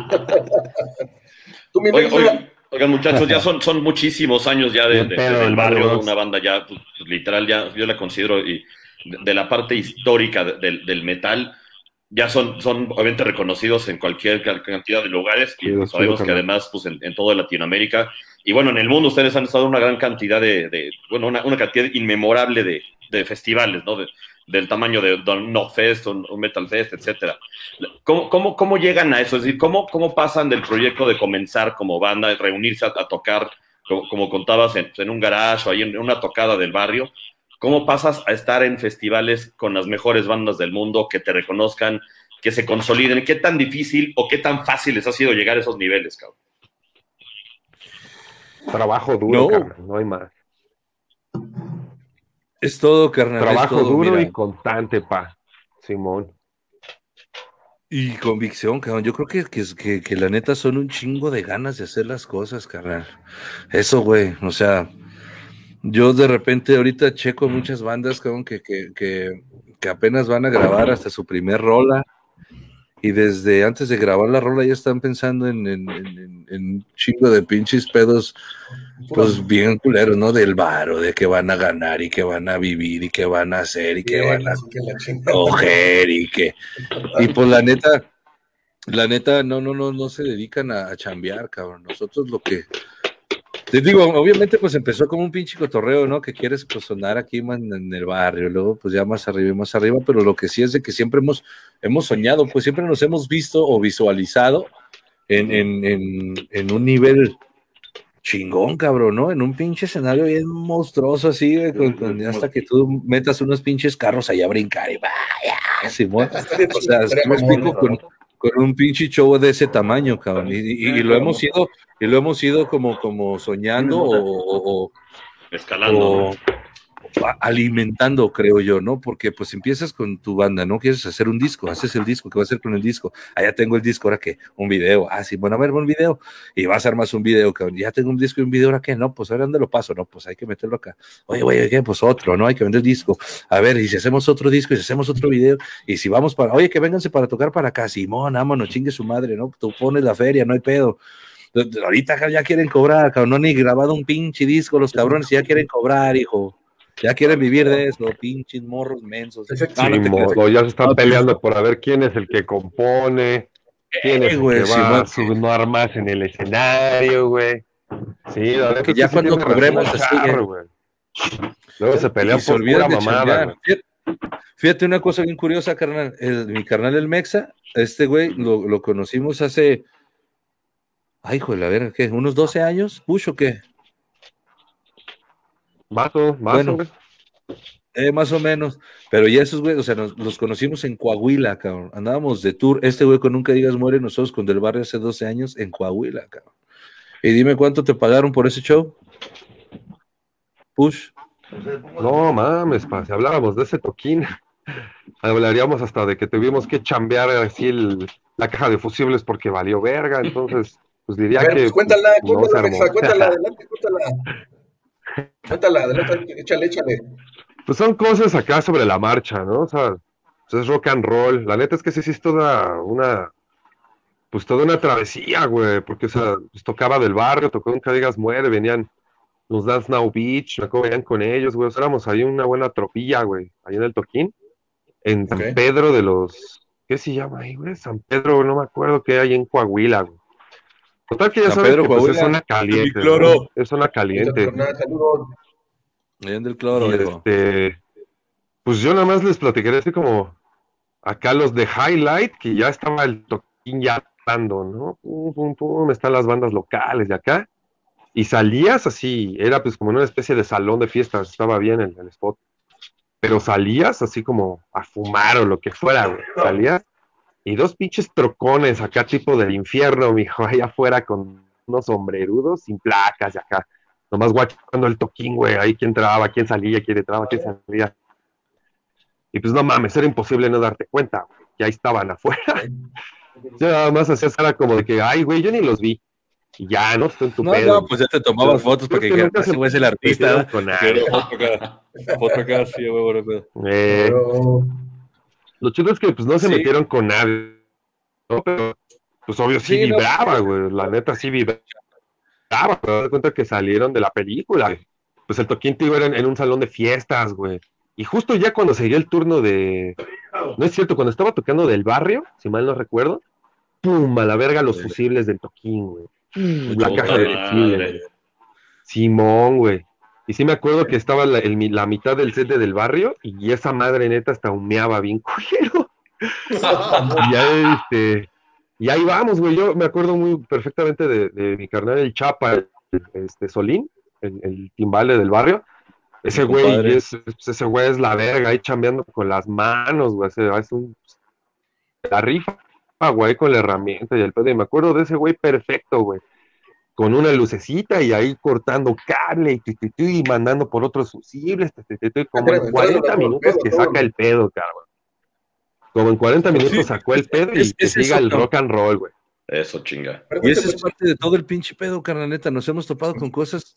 Speaker 1: Tú, mi
Speaker 3: Oigan, muchachos, ya son muchísimos años ya
Speaker 5: Bien pedo
Speaker 3: del
Speaker 5: el
Speaker 3: barrio,
Speaker 5: Mario Bros.
Speaker 3: una banda ya, pues, literal, ya yo la considero, y de la parte histórica del metal. ya son obviamente reconocidos en cualquier cantidad de lugares y
Speaker 5: Sí,
Speaker 3: sabemos que además pues en toda Latinoamérica y bueno, en el mundo ustedes han estado en una gran cantidad bueno, una cantidad inmemorable de festivales, ¿no? Del tamaño de un Knockfest, un Metal Fest, etcétera. ¿Cómo llegan a eso? Es decir, ¿cómo pasan del proyecto de comenzar como banda, reunirse a tocar, como contabas, en un garage o ahí en una tocada del barrio? ¿Cómo pasas a estar en festivales con las mejores bandas del mundo, que te reconozcan, que se consoliden? ¿Qué tan difícil o qué tan fácil les ha sido llegar a esos niveles, cabrón?
Speaker 5: Trabajo duro,
Speaker 4: No,
Speaker 5: carnal, no hay más.
Speaker 4: es todo, carnal, es
Speaker 5: Trabajo
Speaker 4: todo,
Speaker 5: duro
Speaker 4: mira.
Speaker 5: y constante, pa. Simón.
Speaker 4: Y convicción, cabrón. Yo creo que la neta son un chingo de ganas de hacer las cosas, carnal. Eso, güey. O sea, yo de repente ahorita checo muchas bandas, cabrón, que apenas van a grabar hasta su primer rola. Y desde antes de grabar la rola ya están pensando en un chingo de pinches pedos, pues bien culeros, ¿no? Del varo, de que van a ganar y que van a vivir y que van a hacer y que van a
Speaker 1: Que la chingada.
Speaker 4: coger y pues la neta, no se dedican a chambear, cabrón. Nosotros lo que, te digo, obviamente pues empezó como un pinche cotorreo, ¿no? Que quieres pues sonar aquí en el barrio, luego pues ya más arriba y más arriba, pero lo que sí es de que siempre hemos soñado, pues siempre nos hemos visto o visualizado en un nivel chingón, cabrón, ¿no? En un pinche escenario bien monstruoso así, güey, hasta que tú metas unos pinches carros allá a brincar y vaya, Simón. O sea, sí me explico con un pinche show de ese tamaño, cabrón. Y lo hemos ido como soñando
Speaker 3: Escalando, ¿no?
Speaker 4: alimentando, creo yo, ¿no? Porque pues empiezas con tu banda, ¿no? Quieres hacer un disco, haces el disco, ¿qué vas a hacer con el disco? Ah, ya tengo el disco, ¿ahora qué? Un video, sí, bueno, a ver, un video, y vas a armar un video, cabrón, ya tengo un disco y un video, ¿ahora qué? No, pues, ¿ahora dónde lo paso? No, pues hay que meterlo acá. Oye, güey, ¿qué? Pues otro, ¿no? Hay que vender el disco. A ver, y si hacemos otro disco, y si hacemos otro video, y si vamos oye, que vénganse para tocar para acá, Simón, vámonos, chingue su madre, ¿no? Tú pones la feria, no hay pedo. Ahorita ya quieren cobrar, cabrón, no han ni grabado un pinche disco, los cabrones ya quieren cobrar, hijo. Ya quieren vivir de eso, pinches morros mensos.
Speaker 5: O ya se están peleando por a ver quién es el que compone, quién es el que va a sonar más en el escenario, güey. Sí, la verdad
Speaker 4: que ya cuando cobremos así,
Speaker 5: güey. Luego se pelean por pura mamada.
Speaker 4: Fíjate una cosa bien curiosa, carnal. Mi carnal el Mexa, güey, lo conocimos hace, joder, a ver, ¿qué? ¿Unos 12 años? ¿Push o qué?
Speaker 5: Bueno,
Speaker 4: más o menos, pero ya esos güey, o sea, los conocimos en Coahuila, cabrón. Andábamos de tour, güey con Nunca Digas Muere, nosotros con Del Barrio hace 12 años en Coahuila, cabrón. Y dime cuánto te pagaron por ese show. Push.
Speaker 5: No mames, si hablábamos de ese toquín, hablaríamos hasta de que tuvimos que chambear así la caja de fusibles porque valió verga, entonces, pues diría que.
Speaker 1: Pues cuéntala,
Speaker 5: no se armó.
Speaker 1: Cuéntala, adelante, cuéntala, adelante, échale.
Speaker 5: Pues son cosas acá sobre la marcha, ¿no? O sea, pues es rock and roll. La neta es que sí es toda una travesía, güey, porque, o sea, pues tocaba Del Barrio, tocó Nunca Digas Muere, venían los Dance Now Beach, me acuerdo, venían con ellos, güey, o sea, éramos ahí una buena tropilla, güey, ahí en el Toquín, en San Pedro de los, ¿qué se llama ahí, güey? San Pedro, no me acuerdo qué hay en Coahuila, güey. Total que ya sabes que pues, es zona caliente, ¿no? Es zona caliente.
Speaker 4: Bien del cloro,
Speaker 5: y pues yo nada más les platicaré así como acá los de Highlight, que ya estaba el Toquín ya dando, ¿no? Pum, pum, están las bandas locales de acá. Y salías así, era pues como una especie de salón de fiestas, estaba bien el spot. Pero salías así como a fumar o lo que fuera, güey. Salías y dos pinches trocones acá tipo del infierno, mijo, allá afuera con unos sombrerudos sin placas y acá. Nomás guachando el Toquín, güey, ahí quién entraba, quién salía, quién entraba, quién salía. Y pues no mames, era imposible no darte cuenta, güey, que ahí estaban afuera. Yo nada más hacía cara como de que, ay, güey, yo ni los vi. Y ya, ¿no? Estoy en tu pedo.
Speaker 4: No, pues ya te tomabas fotos para que dijeran, ese güey es el artista. Foto acá, sí, güey,
Speaker 5: Lo chido es que pues no se metieron con nadie, ¿no? Pero pues obvio sí vibraba, güey, la neta sí vibraba. Te das cuenta que salieron de la película. Pues el Toquín, tío, era en un salón de fiestas, güey. Y justo ya cuando seguía el turno de, no es cierto, cuando estaba tocando del barrio, si mal no recuerdo, pum, a la verga los fusibles del toquín, güey. La
Speaker 3: Puta
Speaker 5: caja de fusibles,
Speaker 3: madre.
Speaker 5: güey. Simón, güey. Y sí me acuerdo que estaba la mitad del set del barrio y esa madre neta hasta humeaba bien culero. Y ya, y ahí vamos, güey. Yo me acuerdo muy perfectamente de mi carnal, el Chapa, Solín, el timbale del barrio.
Speaker 4: Mi compadre.
Speaker 5: Ese güey es la verga, ahí chambeando con las manos, güey. La rifa, güey, con la herramienta y el pedo. Y me acuerdo de ese güey perfecto, güey. Con una lucecita y ahí cortando cable y mandando por otros fusibles, como en 40 minutos que saca el pedo, cabrón. Como en 40
Speaker 4: Sí,
Speaker 5: minutos sacó el pedo y que
Speaker 4: es
Speaker 5: siga
Speaker 4: eso,
Speaker 5: el
Speaker 4: cabrón.
Speaker 5: rock and roll, güey.
Speaker 3: Eso, chinga.
Speaker 4: Y esa es parte de todo el pinche pedo, carnal, neta. Nos hemos topado con cosas.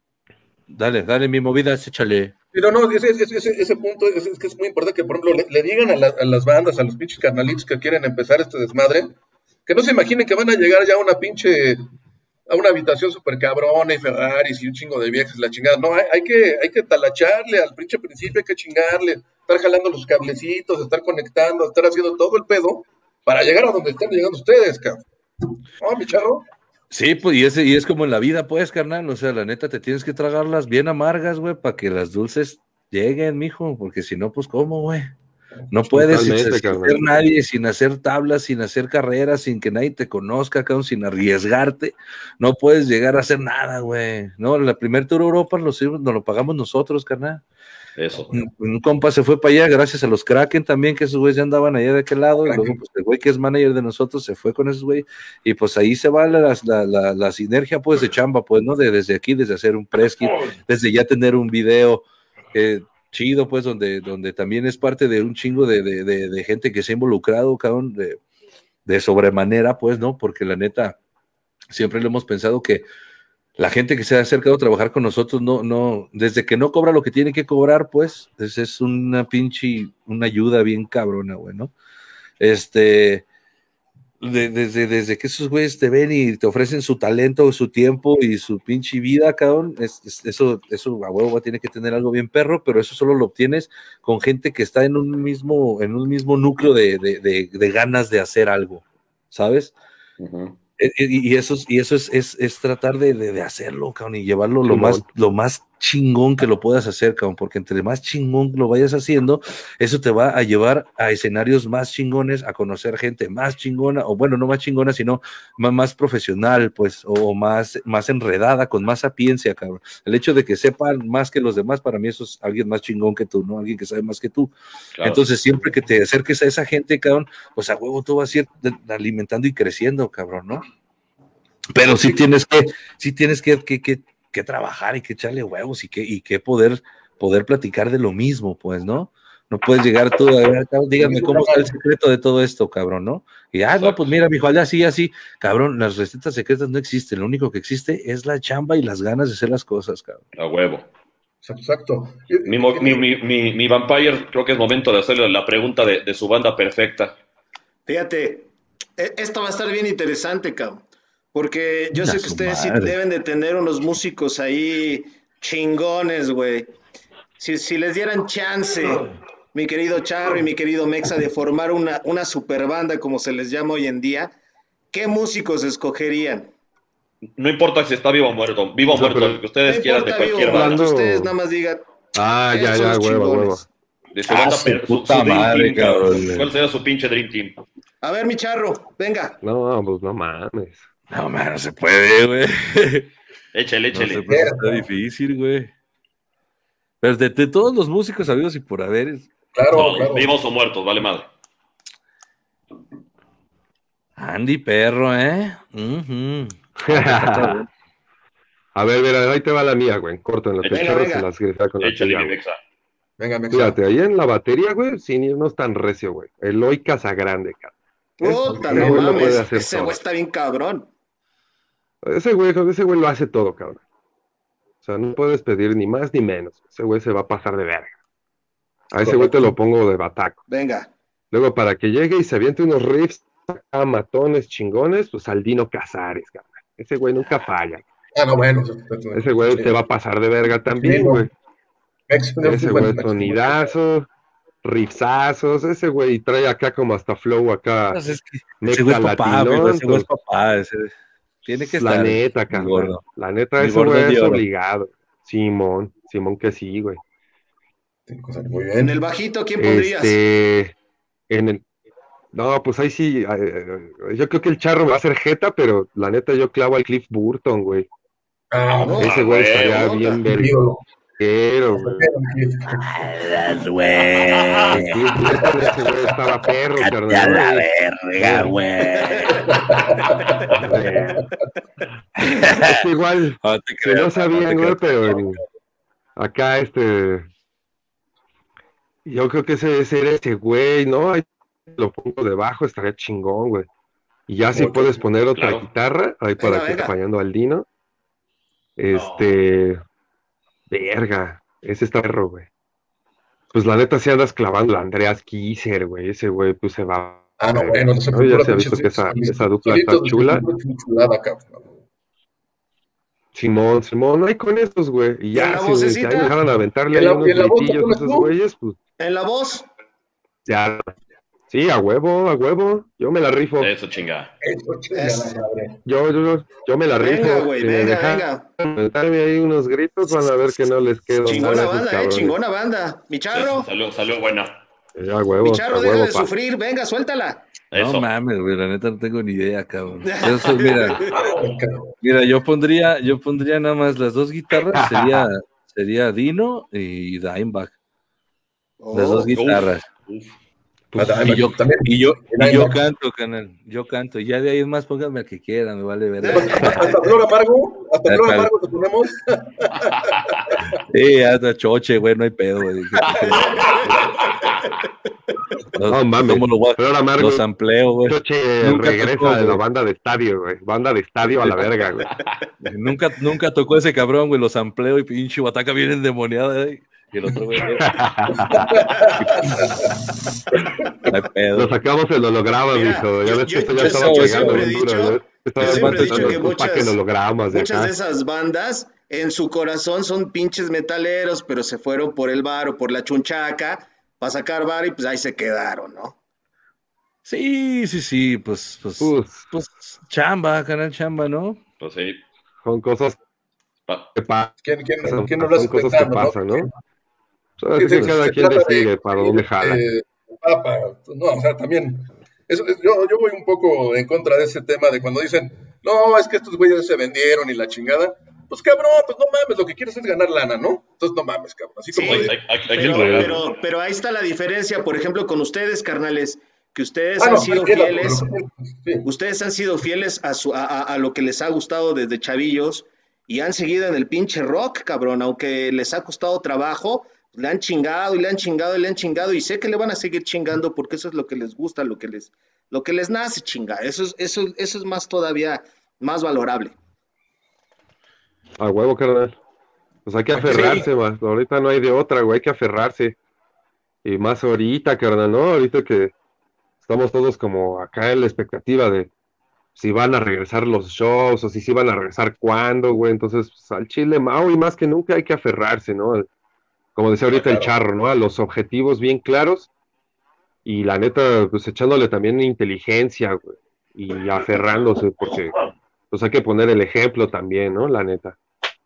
Speaker 4: Dale, mi movida, échale.
Speaker 1: Pero no, ese punto es que es muy importante que, por ejemplo, le digan a las bandas, a los pinches carnalitos que quieren empezar este desmadre, que no se imaginen que van a llegar ya a una habitación súper cabrona y Ferraris y un chingo de viejas, la chingada. No, hay que talacharle al pinche principio, hay que chingarle, estar jalando los cablecitos, estar conectando, estar haciendo todo el pedo para llegar a donde están llegando ustedes, cabrón. ¿No, mi charro?
Speaker 4: Sí, pues, y es como en la vida, pues, carnal. O sea, la neta, te tienes que tragarlas bien amargas, güey, para que las dulces lleguen, mijo. Porque si no, pues, ¿cómo, güey? No puedes sin
Speaker 5: Totalmente,
Speaker 4: ser
Speaker 5: carnal.
Speaker 4: nadie, sin hacer tablas, sin hacer carreras, sin que nadie te conozca, cabrón, sin arriesgarte. No puedes llegar a hacer nada, güey. No, la primer tour a Europa nos lo pagamos nosotros, carnal.
Speaker 3: Eso.
Speaker 4: Un compa se fue para allá gracias a los Kraken también, que esos güeyes ya andaban allá de aquel lado, y luego pues el güey que es manager de nosotros se fue con esos güey, y pues ahí se va la sinergia pues de chamba, pues, ¿no? Desde aquí, desde hacer un press kit, desde ya tener un video chido, pues, donde también es parte de un chingo de gente que se ha involucrado, cabrón, de sobremanera, pues, ¿no? Porque la neta, siempre lo hemos pensado que la gente que se ha acercado a trabajar con nosotros, desde que no cobra lo que tiene que cobrar, pues, es una una ayuda bien cabrona, güey, ¿no? Desde que esos güeyes te ven y te ofrecen su talento, su tiempo y su pinche vida, cabrón, eso a huevo tiene que tener algo bien perro, pero eso solo lo obtienes con gente que está en un mismo núcleo de ganas de hacer algo, ¿sabes?
Speaker 3: Uh-huh.
Speaker 4: Y eso es tratar de hacerlo, cabrón, y llevarlo lo más chingón que lo puedas hacer, cabrón, porque entre más chingón lo vayas haciendo, eso te va a llevar a escenarios más chingones, a conocer gente más chingona, o bueno, no más chingona, sino más profesional, pues, o más enredada, con más sapiencia, cabrón. El hecho de que sepan más que los demás, para mí eso es alguien más chingón que tú, ¿no? Alguien que sabe más que tú. Claro. Entonces, siempre que te acerques a esa gente, cabrón, pues a huevo tú vas a ir alimentando y creciendo, cabrón, ¿no? Pero sí tienes que trabajar y que echarle huevos y que poder platicar de lo mismo, pues, ¿no? No puedes llegar tú a ver, dígame cómo está el secreto de todo esto, cabrón, ¿no? Y, no, pues mira, mijo, así, cabrón, las recetas secretas no existen, lo único que existe es la chamba y las ganas de hacer las cosas, cabrón.
Speaker 3: A huevo.
Speaker 1: Exacto.
Speaker 3: Mi Vampire, creo que es momento de hacerle la pregunta de su banda perfecta.
Speaker 2: Fíjate, esto va a estar bien interesante, cabrón. Porque yo sé que ustedes sí deben de tener unos músicos ahí chingones, güey. Si les dieran chance, mi querido Charro y mi querido Mexa, de formar una super banda, como se les llama hoy en día, ¿qué músicos escogerían?
Speaker 3: No importa si está vivo o muerto. Vivo o muerto, lo que ustedes quieran de cualquier banda.
Speaker 2: Ustedes nada más digan.
Speaker 5: Ya, huevo.
Speaker 3: De su banda,
Speaker 4: su madre, cabrón.
Speaker 3: ¿Cuál sería su pinche Dream Team?
Speaker 2: A ver, mi Charro, venga.
Speaker 5: No, pues no mames.
Speaker 4: No, man, no se puede, güey.
Speaker 3: Échale.
Speaker 4: No se puede, está difícil, güey. Pero de todos los músicos sabidos y por haber.
Speaker 3: Claro. Vivos o muertos, vale madre.
Speaker 4: Andy Perro, ¿eh?
Speaker 5: A ver, ahí te va la mía, güey. Corto en la Charro se las grita con la
Speaker 3: tuya.
Speaker 1: Venga, Mexa.
Speaker 5: Fíjate, ahí en la batería, güey, sin irnos tan recio, güey. Eloy Casagrande, cabrón.
Speaker 2: Puta, no mames, ese güey está bien cabrón.
Speaker 5: Ese güey lo hace todo, cabrón. O sea, no puedes pedir ni más ni menos. Ese güey se va a pasar de verga. A ese güey te lo pongo de bataco.
Speaker 2: Venga.
Speaker 5: Luego, para que llegue y se aviente unos riffs matones, chingones, pues Aldino Casares, cabrón. Ese güey nunca falla.
Speaker 1: No, bueno.
Speaker 5: Ese güey te va a pasar de verga también, güey. Ese güey sonidazo, riffazos, ese güey trae acá como hasta flow acá,
Speaker 4: Pues es que ese
Speaker 5: meca
Speaker 4: güey es papá, amigo,
Speaker 5: latinón,
Speaker 4: ese güey es papá, tiene que
Speaker 5: la
Speaker 4: estar,
Speaker 5: neta,
Speaker 4: mi
Speaker 5: carnal,
Speaker 4: gordo,
Speaker 5: la neta,
Speaker 4: mi
Speaker 5: ese
Speaker 4: gordo
Speaker 5: güey
Speaker 4: de
Speaker 5: es
Speaker 4: oro.
Speaker 5: obligado. Simón que sí, güey.
Speaker 1: Muy
Speaker 2: En el
Speaker 1: bien.
Speaker 2: bajito, ¿quién pondrías?
Speaker 5: En el, no, pues ahí sí, yo creo que el Charro me va a hacer jeta, pero la neta yo clavo al Cliff Burton, güey.
Speaker 1: Ah,
Speaker 2: No,
Speaker 5: Ese
Speaker 3: Ah,
Speaker 5: güey estaría
Speaker 3: huevo.
Speaker 5: bien
Speaker 2: puta.
Speaker 1: mi ídolo.
Speaker 5: verguero, güey.
Speaker 4: Alas,
Speaker 5: El
Speaker 4: güey.
Speaker 5: Cliff Burton, ese güey estaba perro,
Speaker 4: Cállate
Speaker 5: carnal,
Speaker 4: a
Speaker 5: ¿no?
Speaker 4: la
Speaker 5: Ahí,
Speaker 4: verga, güey.
Speaker 5: es que igual,
Speaker 4: No te
Speaker 5: si no
Speaker 4: creas, no te
Speaker 5: sabían, güey,
Speaker 4: creas.
Speaker 5: pero acá yo creo que ese era ese güey, ¿no? Ahí lo pongo debajo, estaría chingón, güey. Y ya si
Speaker 1: Mucho.
Speaker 5: puedes poner otra
Speaker 3: Claro.
Speaker 5: guitarra, ahí para
Speaker 2: Venga,
Speaker 5: que
Speaker 2: venga.
Speaker 5: acompañando al Dino. Verga, ese está perro, güey. Pues la neta si andas clavando a Andreas Kisser, güey. Ese güey, pues se va
Speaker 1: Ah, no,
Speaker 5: de
Speaker 1: bueno,
Speaker 5: verga,
Speaker 1: de
Speaker 5: ¿no? Ya
Speaker 1: Sepultura,
Speaker 5: se ha
Speaker 1: pinches
Speaker 5: visto que esa dupla está
Speaker 1: solitos de
Speaker 5: chula.
Speaker 1: Sepultura, chulada, cabrón.
Speaker 5: Simón, ahí con esos, güey. Y
Speaker 2: ¿Y en
Speaker 5: ya,
Speaker 2: la
Speaker 5: si ahí me
Speaker 2: vocecita?
Speaker 5: dejaron
Speaker 1: ¿Y
Speaker 5: aventarle
Speaker 1: en
Speaker 5: ahí
Speaker 1: y
Speaker 5: unos
Speaker 1: en la voz te
Speaker 5: gritillos a
Speaker 1: pones
Speaker 5: esos
Speaker 1: tú?
Speaker 5: güeyes, pues
Speaker 2: ¿En la voz?
Speaker 5: ya. Sí, a huevo. Yo me la rifo.
Speaker 3: Eso, chinga.
Speaker 1: Eso, chingada
Speaker 2: Es...
Speaker 1: madre.
Speaker 5: Yo me la
Speaker 2: Venga,
Speaker 5: rifo.
Speaker 2: güey,
Speaker 5: Si me
Speaker 2: venga,
Speaker 5: dejan
Speaker 2: venga.
Speaker 5: aventarme ahí unos gritos, van a ver que no les quedo mal a
Speaker 2: Chingona
Speaker 5: esos
Speaker 2: banda,
Speaker 5: cabrones.
Speaker 2: chingona banda. Mi charro,
Speaker 3: Salió buena.
Speaker 2: mi
Speaker 5: A
Speaker 2: charro, deja
Speaker 5: huevo,
Speaker 2: de
Speaker 5: pa.
Speaker 2: sufrir, venga, suéltala.
Speaker 4: No
Speaker 3: Eso.
Speaker 4: mames, güey, la neta no tengo ni idea, cabrón. Eso, mira, yo pondría nada más las dos guitarras, sería Dino y Dimebag. Las dos
Speaker 2: Oh,
Speaker 4: guitarras.
Speaker 3: Uf.
Speaker 5: Pues,
Speaker 4: Y yo,
Speaker 1: También.
Speaker 4: y yo, y yo
Speaker 1: Dimebag.
Speaker 4: canto, canal. Yo canto. Y ya de ahí en más pónganme al que quieran, me vale ver.
Speaker 1: Hasta Flor Amargo,
Speaker 4: Acá.
Speaker 1: te ponemos.
Speaker 4: Hasta choche, güey, no hay pedo, güey.
Speaker 5: no mames. Flor Amargo,
Speaker 4: Los ampleo, güey.
Speaker 5: Choche
Speaker 4: Nunca
Speaker 5: regresa
Speaker 4: tocó,
Speaker 5: de la
Speaker 4: güey.
Speaker 5: banda de estadio, güey. Banda de estadio a la verga, güey.
Speaker 4: Nunca tocó ese cabrón, güey. Los ampleo y pinche bataca bien endemoniada, y el otro, güey. No hay pedo.
Speaker 5: Lo sacamos el holograma,
Speaker 2: Mira,
Speaker 5: mijo. Ya ves que esto ya
Speaker 2: yo
Speaker 5: estaba
Speaker 4: siempre
Speaker 5: pegando
Speaker 4: he
Speaker 5: bien duro,
Speaker 2: dicho-
Speaker 5: ¿no? Estaba
Speaker 2: yo siempre he dicho
Speaker 5: intentando
Speaker 2: que
Speaker 5: un pack en hologramas de
Speaker 2: muchas
Speaker 5: acá.
Speaker 2: de esas bandas en su corazón son pinches metaleros, pero se fueron por el bar o por la chunchaca para sacar bar y pues ahí se quedaron, ¿no?
Speaker 4: Sí, pues chamba, canal chamba, ¿no?
Speaker 3: Pues sí.
Speaker 5: Son cosas que pasan.
Speaker 1: ¿Quién no lo hace
Speaker 5: Son cosas que
Speaker 1: pensando,
Speaker 5: pasan, ¿no? Así
Speaker 1: Sí,
Speaker 5: que
Speaker 1: se
Speaker 5: cada quien
Speaker 1: trata de
Speaker 5: decide para dónde jala.
Speaker 1: Papa, no, o sea, también. Yo voy un poco en contra de ese tema de cuando dicen, no, es que estos güeyes se vendieron y la chingada. Pues cabrón, pues no mames, lo que quieres es ganar lana, ¿no? Entonces no mames, cabrón. Así como
Speaker 2: Sí,
Speaker 1: de,
Speaker 3: Hay que pagar.
Speaker 2: pero ahí está la diferencia, por ejemplo, con ustedes, carnales, que ustedes
Speaker 1: Ah,
Speaker 2: han
Speaker 1: no,
Speaker 2: sido
Speaker 1: entiendo,
Speaker 2: fieles,
Speaker 1: sí.
Speaker 2: ustedes han sido fieles a lo que les ha gustado desde chavillos y han seguido en el pinche rock, cabrón, aunque les ha costado trabajo, le han chingado y le han chingado y le han chingado y sé que le van a seguir chingando porque eso es lo que les gusta, lo que les nace chingar, eso es más todavía más valorable.
Speaker 5: A huevo, carnal. Pues hay que aferrarse, más. Ahorita no hay de otra, güey, hay que aferrarse. Y más ahorita, carnal, ¿no? Ahorita que estamos todos como acá en la expectativa de si van a regresar los shows o si sí van a regresar cuándo, güey. Entonces, pues, al chile, hoy más que nunca hay que aferrarse, ¿no? Como decía ahorita el Charro, ¿no? A los objetivos bien claros y la neta, pues echándole también inteligencia, güey. Y aferrándose, porque pues hay que poner el ejemplo también, ¿no? La neta.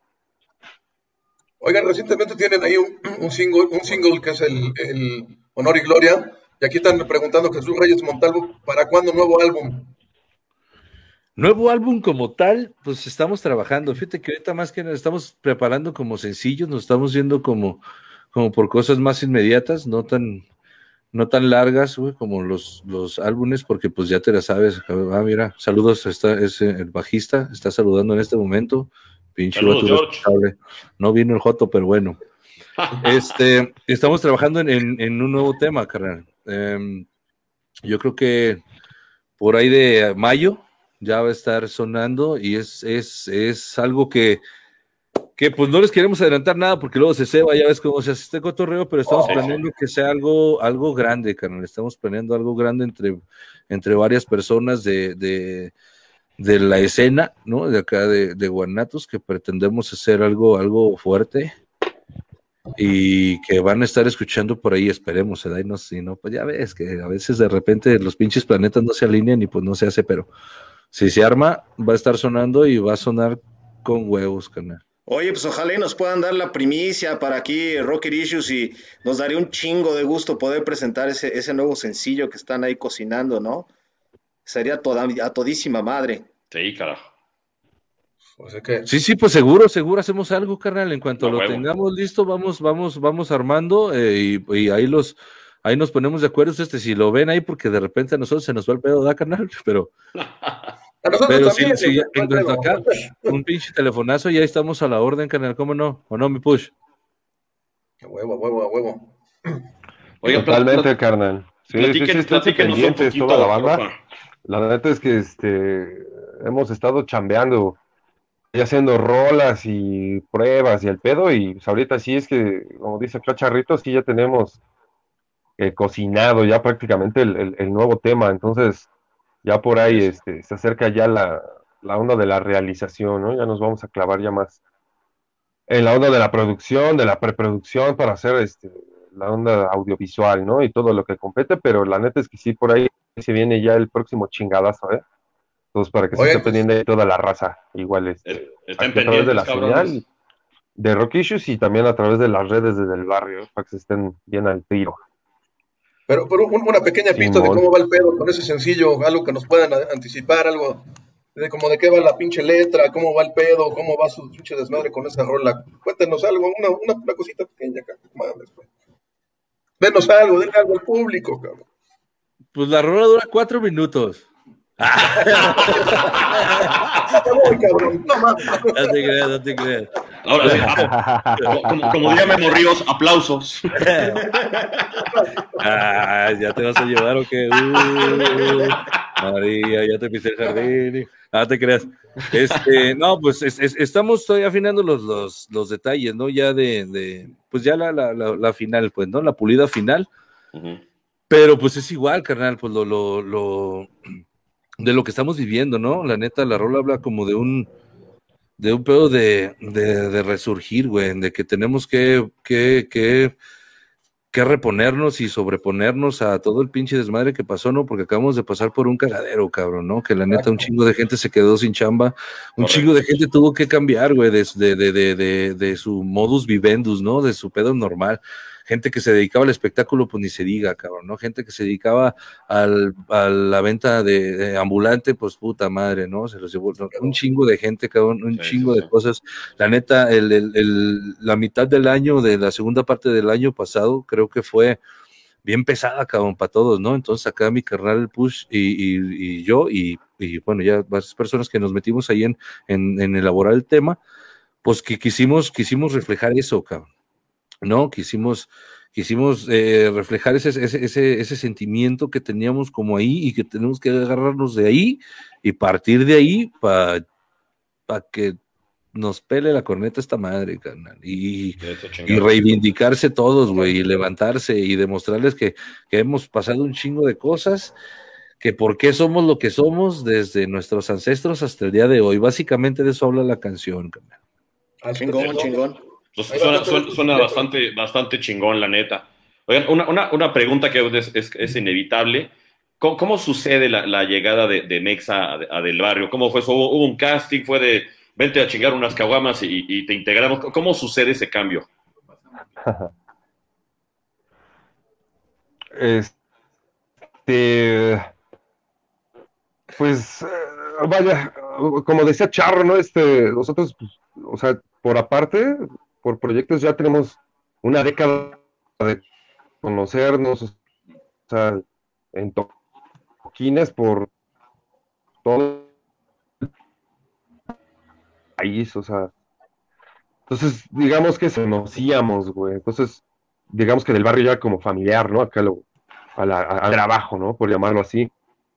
Speaker 1: Oigan, recientemente tienen ahí un single que es el Honor y Gloria. Y aquí están preguntando Jesús Reyes Montalvo, ¿para cuándo nuevo álbum?
Speaker 4: Nuevo álbum como tal, pues estamos trabajando. Fíjate que ahorita más que nada estamos preparando como sencillos, nos estamos yendo como por cosas más inmediatas, no tan largas, güey, como los álbumes, porque pues ya te la sabes. Ah, mira, saludos, es el bajista, está saludando en este momento. Pinche
Speaker 3: Saludos,
Speaker 4: vato
Speaker 3: George.
Speaker 4: responsable. No vino el Joto, pero bueno. Estamos trabajando en un nuevo tema, carnal. Yo creo que por ahí de mayo ya va a estar sonando y es algo que pues no les queremos adelantar nada porque luego se ceba, ya ves cómo se hace este cotorreo, pero estamos planeando que sea algo grande, carnal. Estamos planeando algo grande entre varias personas de la escena, ¿no? De acá de Guanatos, que pretendemos hacer algo fuerte. y que van a estar escuchando por ahí, esperemos, ¿verdad? Y no, si no, pues ya ves que a veces de repente los pinches planetas no se alinean y pues no se hace, pero si se arma, va a estar sonando y va a sonar con huevos, carnal.
Speaker 2: Oye, pues ojalá y nos puedan dar la primicia para aquí Rocker Issues y nos daría un chingo de gusto poder presentar ese nuevo sencillo que están ahí cocinando, ¿no? Sería a todísima madre.
Speaker 3: Sí, carajo.
Speaker 1: Pues es que...
Speaker 4: Sí, pues seguro hacemos algo, carnal. En cuanto
Speaker 3: No,
Speaker 4: lo
Speaker 3: huevo.
Speaker 4: tengamos listo, vamos armando y ahí nos ponemos de acuerdo. Si lo ven ahí, porque de repente a nosotros se nos va el pedo, ¿da, carnal? Pero
Speaker 1: A nosotros
Speaker 4: sí,
Speaker 1: también.
Speaker 4: sí, en cuanto acá, un pinche telefonazo, ya estamos a la orden, carnal. ¿Cómo no? ¿O no, mi push?
Speaker 1: A huevo.
Speaker 3: Oiga,
Speaker 5: Totalmente, carnal. Sí,
Speaker 3: platíquenos
Speaker 5: esténse
Speaker 3: un
Speaker 5: pendientes
Speaker 3: poquito,
Speaker 5: toda la banda.
Speaker 3: porfa.
Speaker 5: La neta es que hemos estado chambeando y haciendo rolas y pruebas y el pedo, y pues ahorita sí es que, como dice Cacharrito, sí ya tenemos cocinado ya prácticamente el nuevo tema, entonces ya por ahí
Speaker 3: Eso.
Speaker 5: se acerca ya la onda de la realización, ¿no? Ya nos vamos a clavar ya más en la onda de la producción, de la preproducción para hacer la onda audiovisual, ¿no? Y todo lo que compete, pero la neta es que sí, por ahí se viene ya el próximo chingadazo, ¿eh? Entonces, para que se esté
Speaker 1: Oye, pues,
Speaker 5: pendiente de toda la raza, igual
Speaker 3: Estén
Speaker 5: aquí a través de
Speaker 3: pendientes,
Speaker 5: la
Speaker 3: cabrones.
Speaker 5: señal de Rock Issues y también a través de las redes desde el barrio, para que se estén bien al tiro.
Speaker 1: pero una pequeña pista de
Speaker 5: Simón.
Speaker 1: cómo va el pedo con ese sencillo, algo que nos puedan anticipar, algo de como de qué va la pinche letra, cómo va el pedo, cómo va su pinche desmadre con esa rola. Cuéntenos algo, una cosita pequeña, cabrón. Mames, güey. Denos algo, denle algo al público, cabrón.
Speaker 4: Pues la rola dura 4 minutos.
Speaker 1: Ya voy, cabrón. No mames.
Speaker 4: No te creas.
Speaker 3: Ahora sí, como diría Memo Ríos, aplausos.
Speaker 4: ¿Ya te vas a llevar o qué? María, ya te pisé el jardín. Te creas. No, pues estamos todavía afinando los detalles, ¿no? Ya pues ya la final, pues, ¿no? La pulida final.
Speaker 3: Uh-huh.
Speaker 4: Pero pues es igual, carnal, pues de lo que estamos viviendo, ¿no? La neta, la rola habla como de un pedo de resurgir, güey, de que tenemos que reponernos y sobreponernos a todo el pinche desmadre que pasó, ¿no? Porque acabamos de pasar por un cagadero, cabrón, ¿no? Que la neta un chingo de gente se quedó sin chamba, un chingo de gente tuvo que cambiar, güey, de su modus vivendus, ¿no? De su pedo normal. Gente que se dedicaba al espectáculo, pues ni se diga, cabrón, ¿no? Gente que se dedicaba a la venta de ambulante, pues puta madre, ¿no? Se los llevó un chingo de gente, cabrón, un chingo de cosas. La neta, la mitad del año, de la segunda parte del año pasado, creo que fue bien pesada, cabrón, para todos, ¿no? Entonces acá mi carnal, el Push, y yo, y bueno, ya varias personas que nos metimos ahí en elaborar el tema, pues que quisimos reflejar eso, cabrón. ¿No? Quisimos reflejar ese sentimiento que teníamos como ahí y que tenemos que agarrarnos de ahí y partir de ahí para que nos pele la corneta esta madre, carnal, y reivindicarse todos, güey, y levantarse y demostrarles que hemos pasado un chingo de cosas, que por qué somos lo que somos desde nuestros ancestros hasta el día de hoy. Básicamente de eso habla la canción, carnal.
Speaker 2: Chingón.
Speaker 3: Suena bastante chingón, la neta. Oigan, una pregunta que es inevitable. ¿Cómo sucede la llegada de Nexa a Del Barrio? ¿Cómo fue eso? ¿Hubo un casting? ¿Fue de vente a chingar unas caguamas y te integramos? ¿Cómo sucede ese cambio?
Speaker 5: Pues vaya, como decía Charro, ¿no? Nosotros, pues, o sea, por aparte, por proyectos ya tenemos una década de conocernos, o sea, en toquines por todo el país, o sea, entonces digamos que se conocíamos, güey, entonces digamos que del barrio ya como familiar, ¿no? Acá al trabajo, ¿no? Por llamarlo así.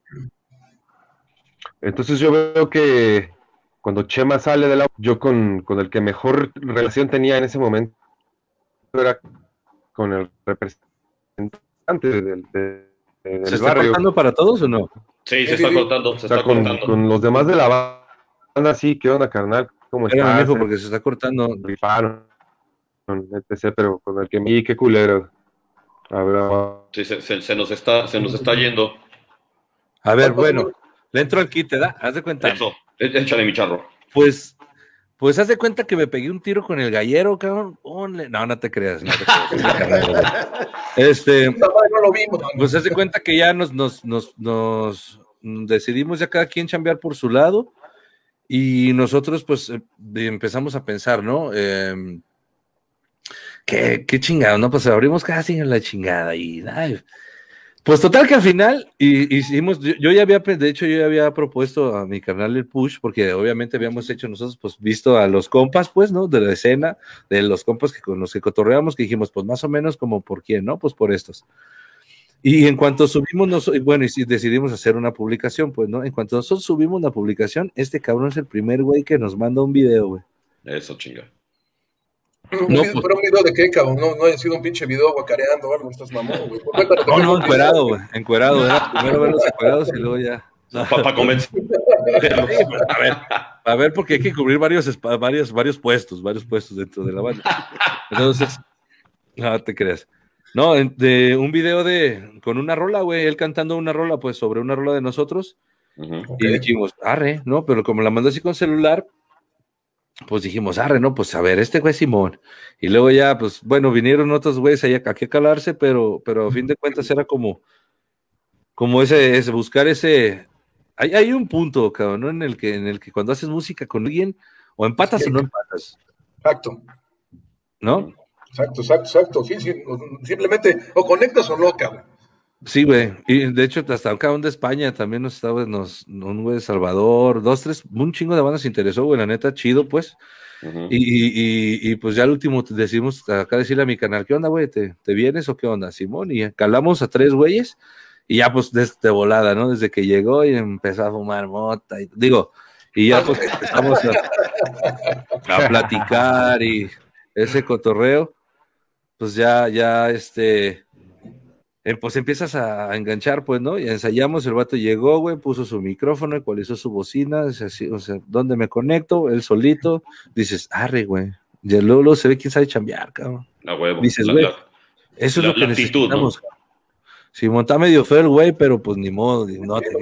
Speaker 5: Entonces yo veo que cuando Chema sale de yo con el que mejor relación tenía en ese momento era con el representante del
Speaker 4: ¿Se está
Speaker 5: barrio.
Speaker 4: cortando para todos o no?
Speaker 3: Sí, se está cortando, se está cortando.
Speaker 5: Con los demás de la banda, sí, ¿qué onda, carnal? ¿Cómo estás?
Speaker 4: Mijo, porque se está cortando.
Speaker 5: Rifaron, etc., pero con el que me qué culero. Habrá.
Speaker 3: Sí, se nos está yendo.
Speaker 4: A ver,
Speaker 1: ¿Cuántos
Speaker 4: bueno, le entro al kit, ¿da? Haz de cuenta.
Speaker 3: Eso, échale mi charro.
Speaker 4: Pues haz de cuenta que me pegué un tiro con el gallero, cabrón. No, no te creas, no te creas.
Speaker 1: No lo vimos.
Speaker 4: Pues haz de cuenta que ya nos decidimos ya cada quien chambear por su lado y nosotros pues empezamos a pensar, ¿no? Qué chingado, ¿no? Pues abrimos casi en la chingada y ay, pues total que al final hicimos, yo ya había, de hecho yo ya había propuesto a mi carnal el push, porque obviamente habíamos hecho nosotros, pues visto a los compas, pues, ¿no? De la escena, de los compas que con los que cotorreamos, que dijimos, pues más o menos como por quién, ¿no? Pues por estos. Y en cuanto subimos, bueno, y si decidimos hacer una publicación, pues, ¿no? En cuanto nosotros subimos una publicación, este cabrón es el primer güey que nos manda un video, güey.
Speaker 3: Eso, chinga.
Speaker 4: No, pues,
Speaker 1: ¿Pero un video de qué, cabrón? No haya sido un pinche video guacareando o algo, estás mamón, güey.
Speaker 4: no, encuerado, güey, encuerado. Era primero ver los encuerados y luego ya. No.
Speaker 3: Para convencer.
Speaker 4: Sí, pues, a ver, porque hay que cubrir varios puestos dentro de la banda. Entonces, no te creas. No, de un video con una rola, güey, él cantando una rola, pues sobre una rola de nosotros. Y dijimos, arre, ¿no? Pero como la mandó así con celular, pues dijimos, arre, ¿no? Pues a ver, este güey Simón. Y luego ya, pues bueno, vinieron otros güeyes ahí a que calarse, pero a fin de cuentas era como ese buscar ese. Hay un punto, cabrón, ¿no? En el que cuando haces música con alguien, o empatas o no empatas.
Speaker 1: Exacto.
Speaker 4: ¿No?
Speaker 1: Exacto. Sí, simplemente, o conectas o no, cabrón.
Speaker 4: Sí, güey. Y de hecho, hasta un cabrón de España también un güey de Salvador, 2, 3, un chingo de bandas se interesó, güey, la neta, chido, pues. Y pues ya al último decidimos acá decirle a mi canal, ¿qué onda, güey? ¿Te vienes o qué onda, Simón? Y calamos a 3 güeyes, y ya pues de volada, ¿no? Desde que llegó y empezó a fumar mota, y ya pues empezamos a platicar y ese cotorreo, pues ya pues empiezas a enganchar, pues, ¿no? Y ensayamos, el vato llegó, güey, puso su micrófono, ecualizó su bocina, o sea, ¿dónde me conecto? Él solito, dices, arre, güey, ya luego se ve quién sabe chambear, cabrón.
Speaker 3: A huevo.
Speaker 4: Dices, güey, eso es lo que
Speaker 3: actitud,
Speaker 4: necesitamos, ¿no? Sí, monta medio feo el güey, pero pues ni modo, no te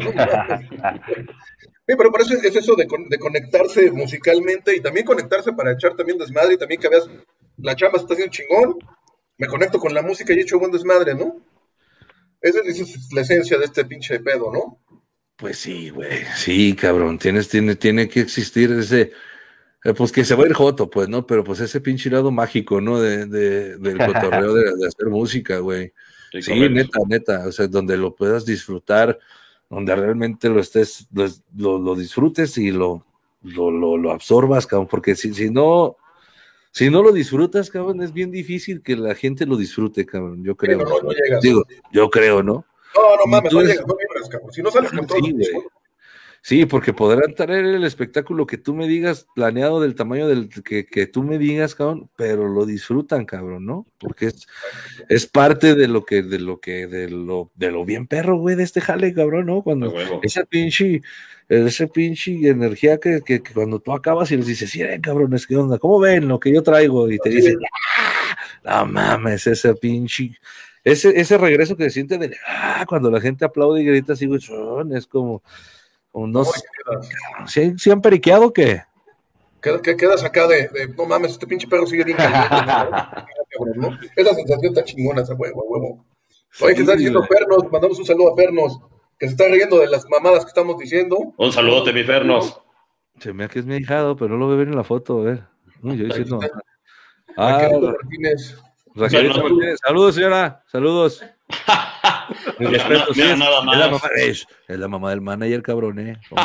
Speaker 1: Sí, pero por eso es eso de conectarse musicalmente y también conectarse para echar también desmadre y también que veas la chamba se está haciendo chingón, me conecto con la música y echo buen desmadre, ¿no? Esa es la esencia de este pinche pedo, ¿no?
Speaker 4: Pues sí, güey, sí, cabrón, tiene que existir ese, pues que se va a ir joto, pues, ¿no? Pero pues ese pinche lado mágico, ¿no? Del cotorreo de hacer música, güey. Sí, neta, o sea, donde lo puedas disfrutar, donde realmente lo disfrutes y lo absorbas, cabrón, porque si no lo disfrutas, cabrón, es bien difícil que la gente lo disfrute, cabrón, yo creo.
Speaker 1: Sí, no llegas.
Speaker 4: Digo, yo creo, ¿no?
Speaker 1: No mames, no llegas, no vibras, cabrón. Si no sales con todo.
Speaker 4: Sí, güey. Sí, porque podrán traer el espectáculo que tú me digas, planeado del tamaño del que tú me digas, cabrón, pero lo disfrutan, cabrón, ¿no? Porque es parte de lo bien perro, güey, de este jale, cabrón, ¿no? Cuando esa pinche energía que cuando tú acabas y les dices, sí, cabrones, ¿qué onda? ¿Cómo ven lo que yo traigo? Y te dicen, no mames, ese pinche, ese regreso que se siente cuando la gente aplaude y grita así, güey, es como no sé, ¿sí han periqueado o qué?
Speaker 1: Quedas acá de no mames, este pinche perro sigue bien caliente, ¿no? Esa sensación está chingona, esa huevo. Oye, ¿qué está diciendo Fernos? Mandamos un saludo a Fernos, que se está riendo de las mamadas que estamos diciendo.
Speaker 3: Un saludote, mi Fernos.
Speaker 4: Se me da que es mi ahijado, pero no lo veo bien en la foto, a ver. Yo diciendo.
Speaker 1: Raquel Martínez.
Speaker 4: Raquel Martínez. Saludos, señora. Saludos.
Speaker 3: Respeto, mira, sí, nada más.
Speaker 4: Es la mamá del manager, cabrón,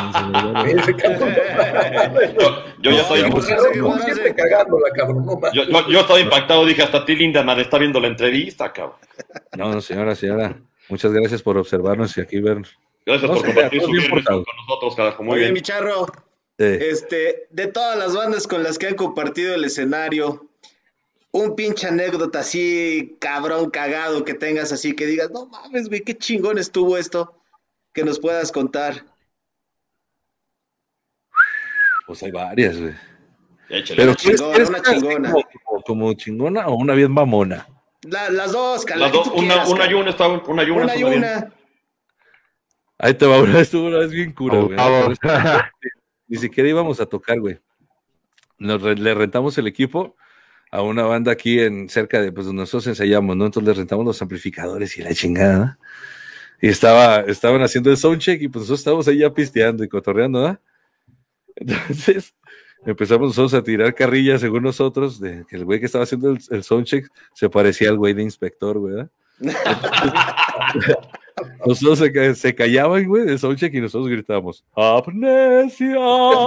Speaker 3: Yo ya estoy yo estoy impactado, dije, hasta ti, linda madre, está viendo la entrevista, cabrón.
Speaker 4: No, señora, muchas gracias por observarnos y aquí vernos.
Speaker 3: Gracias por compartir su viernes con nosotros, carajo. Muy bien.
Speaker 2: Mi charro, de todas las bandas con las que han compartido el escenario, un pinche anécdota así, cabrón, cagado, que tengas así, que digas, no mames, güey, qué chingón estuvo esto, que nos puedas contar.
Speaker 4: Pues hay varias, güey.
Speaker 3: Échale.
Speaker 2: Pero una chingona.
Speaker 4: como chingona o una bien mamona?
Speaker 2: Las dos,
Speaker 3: Las dos, una y una estaba, una y una.
Speaker 2: Una y una.
Speaker 4: Ahí te va, estuvo una vez bien cura, güey.
Speaker 5: Vamos.
Speaker 4: Ni siquiera íbamos a tocar, güey. Le rentamos el equipo a una banda aquí cerca de pues donde nosotros ensayamos, ¿no? Entonces le rentamos los amplificadores y la chingada, ¿no? Y estaban haciendo el soundcheck y pues nosotros estábamos ahí ya pisteando y cotorreando, ¿no? Entonces empezamos nosotros a tirar carrillas según nosotros, de que el güey que estaba haciendo el soundcheck se parecía al güey de inspector, güey, ¿verdad? Nosotros se callaban, güey, del soundcheck y nosotros gritábamos, ¡Amnesia!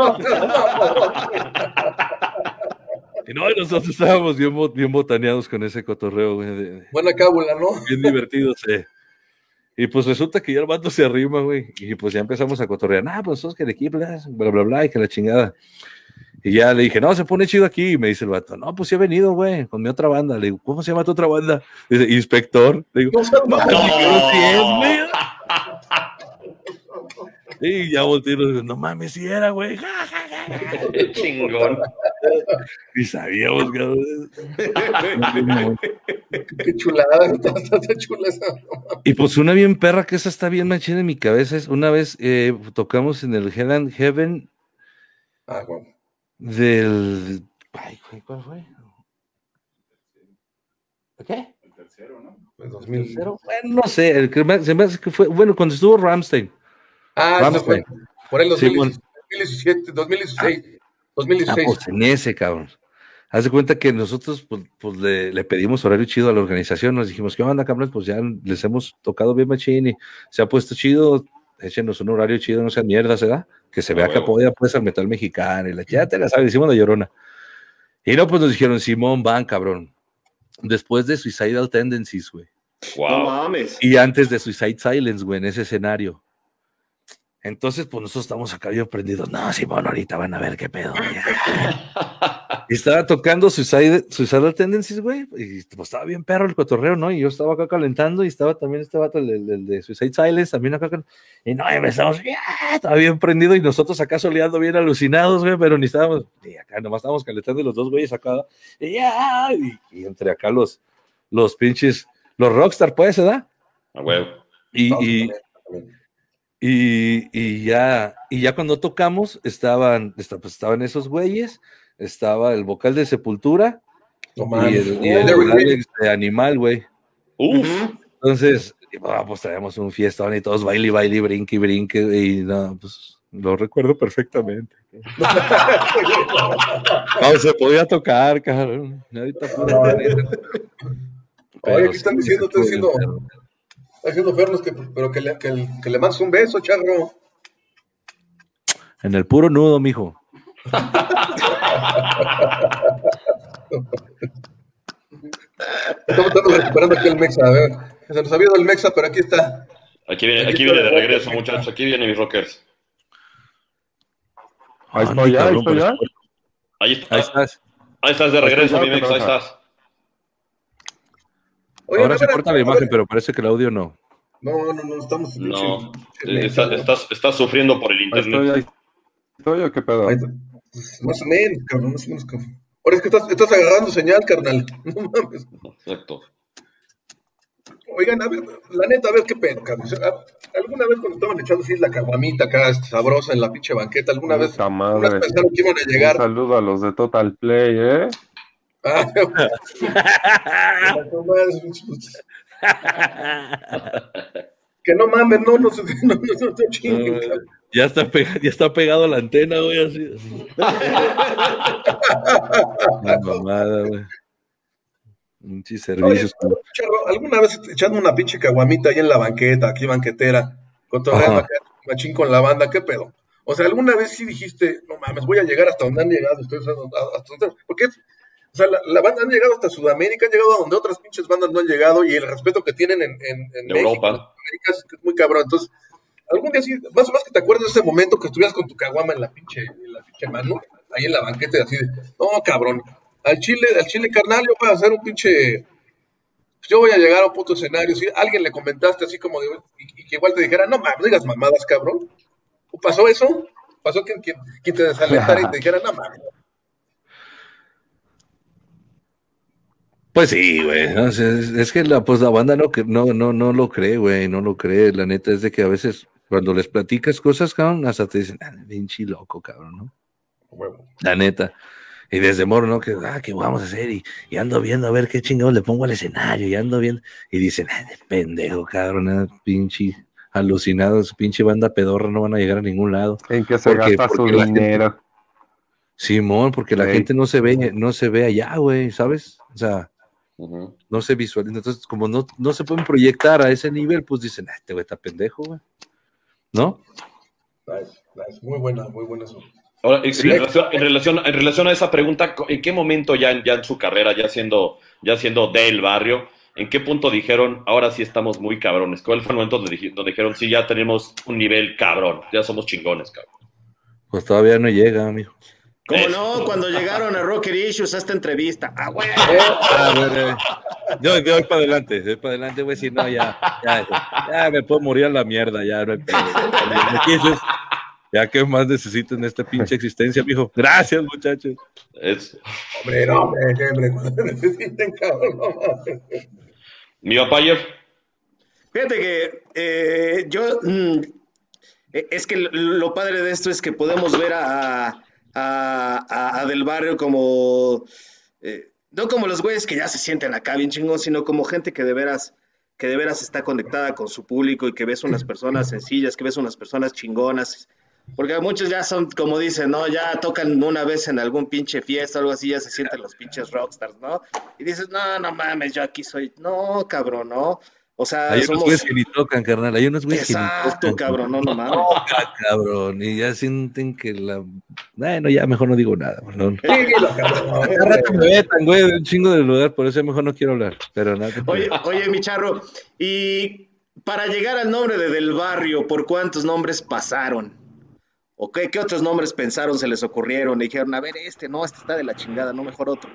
Speaker 4: Y no, nosotros estábamos bien botaneados con ese cotorreo, güey.
Speaker 1: Buena cábula, ¿no?
Speaker 4: Bien divertidos, Y pues resulta que ya el vato se arrima, güey. Y pues ya empezamos a cotorrear. Pues nosotros que el equipo, bla, bla, bla, y que la chingada. Y ya le dije, no, se pone chido aquí. Y me dice el vato, no, pues sí he venido, güey, con mi otra banda. Le digo, ¿cómo se llama tu otra banda? Dice, Inspector. Le digo, no. Y ya volteé y le digo, no mames, si era, güey.
Speaker 3: Qué chingón.
Speaker 4: Y sabíamos, cabrón.
Speaker 1: Qué chulada, está chula esa.
Speaker 4: Y pues una bien perra, que esa está bien machina en mi cabeza, es una vez tocamos en el Hell and Heaven
Speaker 1: Bueno.
Speaker 4: del... Ay, ¿cuál fue? ¿Qué?
Speaker 1: El tercero, ¿no? El 2000.
Speaker 4: Bueno, no sé, se me hace que fue, bueno, cuando estuvo Rammstein.
Speaker 1: Eso fue por el
Speaker 4: 2017,
Speaker 1: 2016. 2016.
Speaker 4: Pues en ese, cabrón. Haz de cuenta que nosotros pues le pedimos horario chido a la organización, nos dijimos, ¿qué onda, cabrón? Pues ya les hemos tocado bien machín y se ha puesto chido, échenos un horario chido, no sean mierdas, ¿verdad? Que se vea que apoya pues al metal mexicano y ya te la sabes, hicimos la llorona. Y no, pues nos dijeron, Simón, van, cabrón. Después de Suicidal Tendencies, güey.
Speaker 3: Wow.
Speaker 2: No mames.
Speaker 4: Y antes de Suicide Silence, güey, en ese escenario. Entonces, pues nosotros estamos acá bien prendidos. No, Simón, ahorita van a ver qué pedo. Y estaba tocando Suicidal Tendencies, güey. Y pues estaba bien perro el cotorreo, ¿no? Y yo estaba acá calentando y estaba también este vato, el de Suicide Silence, también acá. Y no, empezamos, estaba bien prendido y nosotros acá soleando bien alucinados, güey, pero ni estábamos, y acá nomás estábamos calentando y los dos güeyes acá. Y entre acá los pinches, los rockstar, pues, ¿verdad?
Speaker 3: A huevo.
Speaker 4: Y ya cuando tocamos estaban esos güeyes, estaba el vocal de Sepultura y el Alex de Animal, güey. Entonces, pues traíamos un fiestón y todos baile, brinque, y no, pues lo recuerdo perfectamente. No se podía tocar, cabrón.
Speaker 1: Oye, ¿qué están diciendo? Estoy diciendo... haciendo Fernos pero que le mandes un beso, charro.
Speaker 4: En el puro nudo, mijo.
Speaker 1: Estamos recuperando aquí el Mexa, a ver. Se nos ha ido el Mexa, pero aquí está.
Speaker 3: Aquí viene de regreso, muchachos. Aquí vienen mis rockers.
Speaker 5: Ahí estoy ya.
Speaker 3: Ahí estás. Ahí estás de regreso, mi Mexa, ahí estás.
Speaker 4: Oye, ahora se corta la imagen, pero parece que el audio no.
Speaker 1: No, estamos...
Speaker 3: No, estás sufriendo por el internet.
Speaker 5: ¿Estoy o qué pedo?
Speaker 1: Más o menos, cabrón, Ahora es que estás agarrando señal, carnal. No mames.
Speaker 3: Exacto.
Speaker 1: Oigan, a ver, la neta, a ver qué pedo, cabrón. ¿Alguna vez cuando estaban echando así la caguamita acá, sabrosa en la pinche banqueta, alguna vez pensaron que iban a llegar?
Speaker 5: Un saludo a los de Total Play, ¿eh?
Speaker 1: Que no mames, no chinguen.
Speaker 4: Ya está pegado a la antena, güey, así. La mamada, güey. Muchos servicios.
Speaker 1: Oye, Charro, ¿alguna vez echando una pinche caguamita ahí en la banqueta, aquí banquetera, cotorreando acá, machín con la banda, qué pedo? O sea, ¿alguna vez sí dijiste, no mames, voy a llegar hasta donde han llegado ustedes? Porque o sea, la banda han llegado hasta Sudamérica, han llegado a donde otras pinches bandas no han llegado, y el respeto que tienen en
Speaker 3: Europa.
Speaker 1: México, es muy cabrón. Entonces, algún día sí, más o menos que te acuerdas de ese momento que estuvieras con tu caguama en la pinche mano, ahí en la banqueta, así de, no, cabrón, al chile, carnal, yo voy a hacer un pinche, yo voy a llegar a un puto escenario, si alguien le comentaste así como de, y que igual te dijera, no mames, digas mamadas, cabrón. ¿Pasó eso? ¿Pasó que te desalentara y te dijera, no mames?
Speaker 4: Pues sí, güey, ¿no? Es que pues la banda no lo cree, güey, no lo cree. La neta es de que a veces cuando les platicas cosas, cabrón, hasta te dicen, pinche loco, cabrón, ¿no?
Speaker 1: Huevo.
Speaker 4: La neta. Y desde morro, ¿no? ¿Qué vamos a hacer? Y ando viendo a ver qué chingados le pongo al escenario, y ando viendo. Y dicen, de pendejo, cabrón, pinche alucinados, pinche banda pedorra, no van a llegar a ningún lado.
Speaker 5: ¿En qué se gasta su
Speaker 4: Porque la gente,
Speaker 5: dinero?
Speaker 4: Simón, porque la
Speaker 5: Ey.
Speaker 4: gente no se ve allá, güey, ¿sabes? O sea, no se visualiza. Entonces, como no se pueden proyectar a ese nivel, pues dicen, este güey está pendejo, güey. ¿No?
Speaker 1: Nice. Muy buena eso.
Speaker 3: Ahora, en relación a esa pregunta, ¿en qué momento ya en su carrera, ya siendo del barrio, en qué punto dijeron, ahora sí estamos muy cabrones? ¿Cuál fue el momento donde dijeron, sí, ya tenemos un nivel cabrón, ya somos chingones, cabrón?
Speaker 4: Pues todavía no llega, amigo.
Speaker 2: ¿Cómo no? Cuando llegaron a Rocker Issues a esta entrevista. ¡Ah, güey!
Speaker 4: De hoy para adelante, güey, si no, ya me puedo morir a la mierda, ya no hay pedo. Ya que más necesito en esta pinche existencia, mijo. Gracias, muchachos.
Speaker 1: Hombre, cuando necesiten, cabrón, no mames.
Speaker 3: ¿Mi papá ayer?
Speaker 2: Fíjate que es que lo padre de esto es que podemos ver a Del Barrio como, no como los güeyes que ya se sienten acá bien chingón, sino como gente que de veras está conectada con su público y que ves unas personas sencillas, que ves unas personas chingonas. Porque muchos ya son, como dicen, ¿no? Ya tocan una vez en algún pinche fiesta o algo así, ya se sienten los pinches rockstars, ¿no? Y dices, no mames, yo aquí soy. No, cabrón, ¿no? O sea,
Speaker 4: hay unos güeyes que ni tocan, carnal. Hay unos güeyes que ni tocan.
Speaker 2: Exacto, cabrón, no mames.
Speaker 4: Toca, cabrón. Y ya sienten que bueno, ya mejor no digo nada. No. Cada rato me vetan, güey, de un chingo del lugar, por eso mejor no quiero hablar. Pero nada.
Speaker 2: Oye, mi charro, y para llegar al nombre de Del Barrio, ¿por cuántos nombres pasaron? ¿O qué otros nombres pensaron, se les ocurrieron? Y dijeron, a ver, este está de la chingada, no, mejor otro.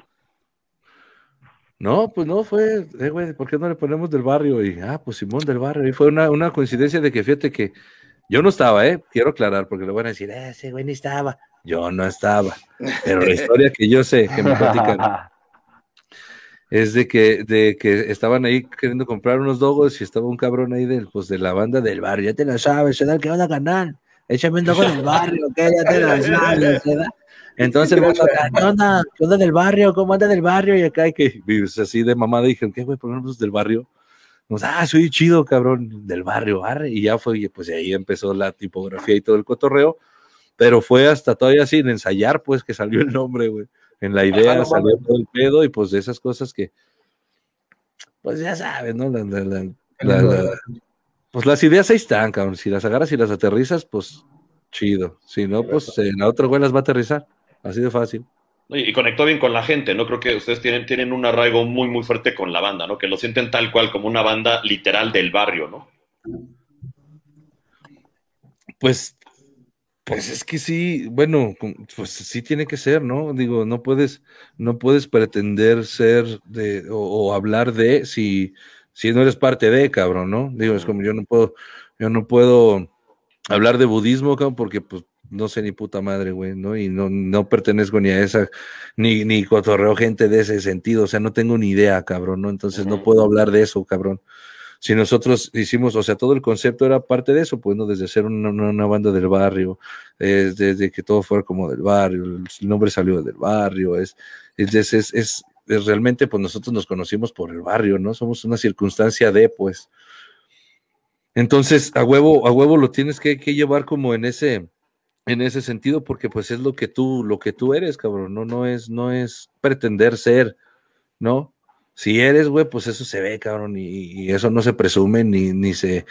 Speaker 4: No, pues no, fue, güey, ¿por qué no le ponemos Del Barrio? Y, pues Simón Del Barrio. Y fue una coincidencia de que, fíjate que yo no estaba, quiero aclarar, porque le van a decir, ese güey ni estaba. Yo no estaba. Pero la historia que yo sé, que me platican, es de que estaban ahí queriendo comprar unos dogos y estaba un cabrón ahí de la banda Del Barrio. Ya te la sabes, ¿verdad? ¿Qué onda, canal? Échame un dogo del barrio, que ya te la sabes, ¿verdad? Entonces, ¿qué onda del barrio? ¿Cómo anda del barrio? Y acá hay que, así de mamada, dijeron, ¿qué güey? ¿Ponemos del barrio? Soy chido, cabrón, del barrio, arre. Y ya fue, pues ahí empezó la tipografía y todo el cotorreo, pero fue hasta todavía sin ensayar, pues, que salió el nombre, güey. En la idea salió todo el pedo y pues de esas cosas que, pues ya sabes, ¿no? Pues las ideas ahí están, cabrón. Si las agarras y las aterrizas, pues chido. Si no, pues la otra güey las va a aterrizar. Así de fácil.
Speaker 3: Y conectó bien con la gente, ¿no? Creo que ustedes tienen un arraigo muy, muy fuerte con la banda, ¿no? Que lo sienten tal cual como una banda literal del barrio, ¿no? Pues es que sí, bueno, pues sí tiene que ser, ¿no? Digo, no puedes pretender ser o hablar de si no eres parte de, cabrón, ¿no? Digo, es como yo no puedo hablar de budismo, cabrón, porque pues no sé ni puta madre, güey, ¿no? Y no pertenezco ni a esa, ni cotorreo gente de ese sentido, o sea, no tengo ni idea, cabrón, ¿no? Entonces no puedo hablar de eso, cabrón. Si nosotros hicimos, o sea, todo el concepto era parte de eso, pues, ¿no? Desde ser una banda del barrio, desde que todo fuera como del barrio, el nombre salió del barrio, es realmente, pues nosotros nos conocimos por el barrio, ¿no? Somos una circunstancia de, pues. Entonces, a huevo lo tienes que llevar como en ese sentido, porque pues es lo que tú eres, cabrón, no es pretender ser, ¿no? Si eres, güey, pues eso se ve, cabrón, y eso no se presume, ni se,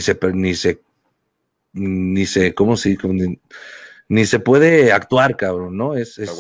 Speaker 3: ¿cómo se, ni se puede actuar, cabrón, ¿no?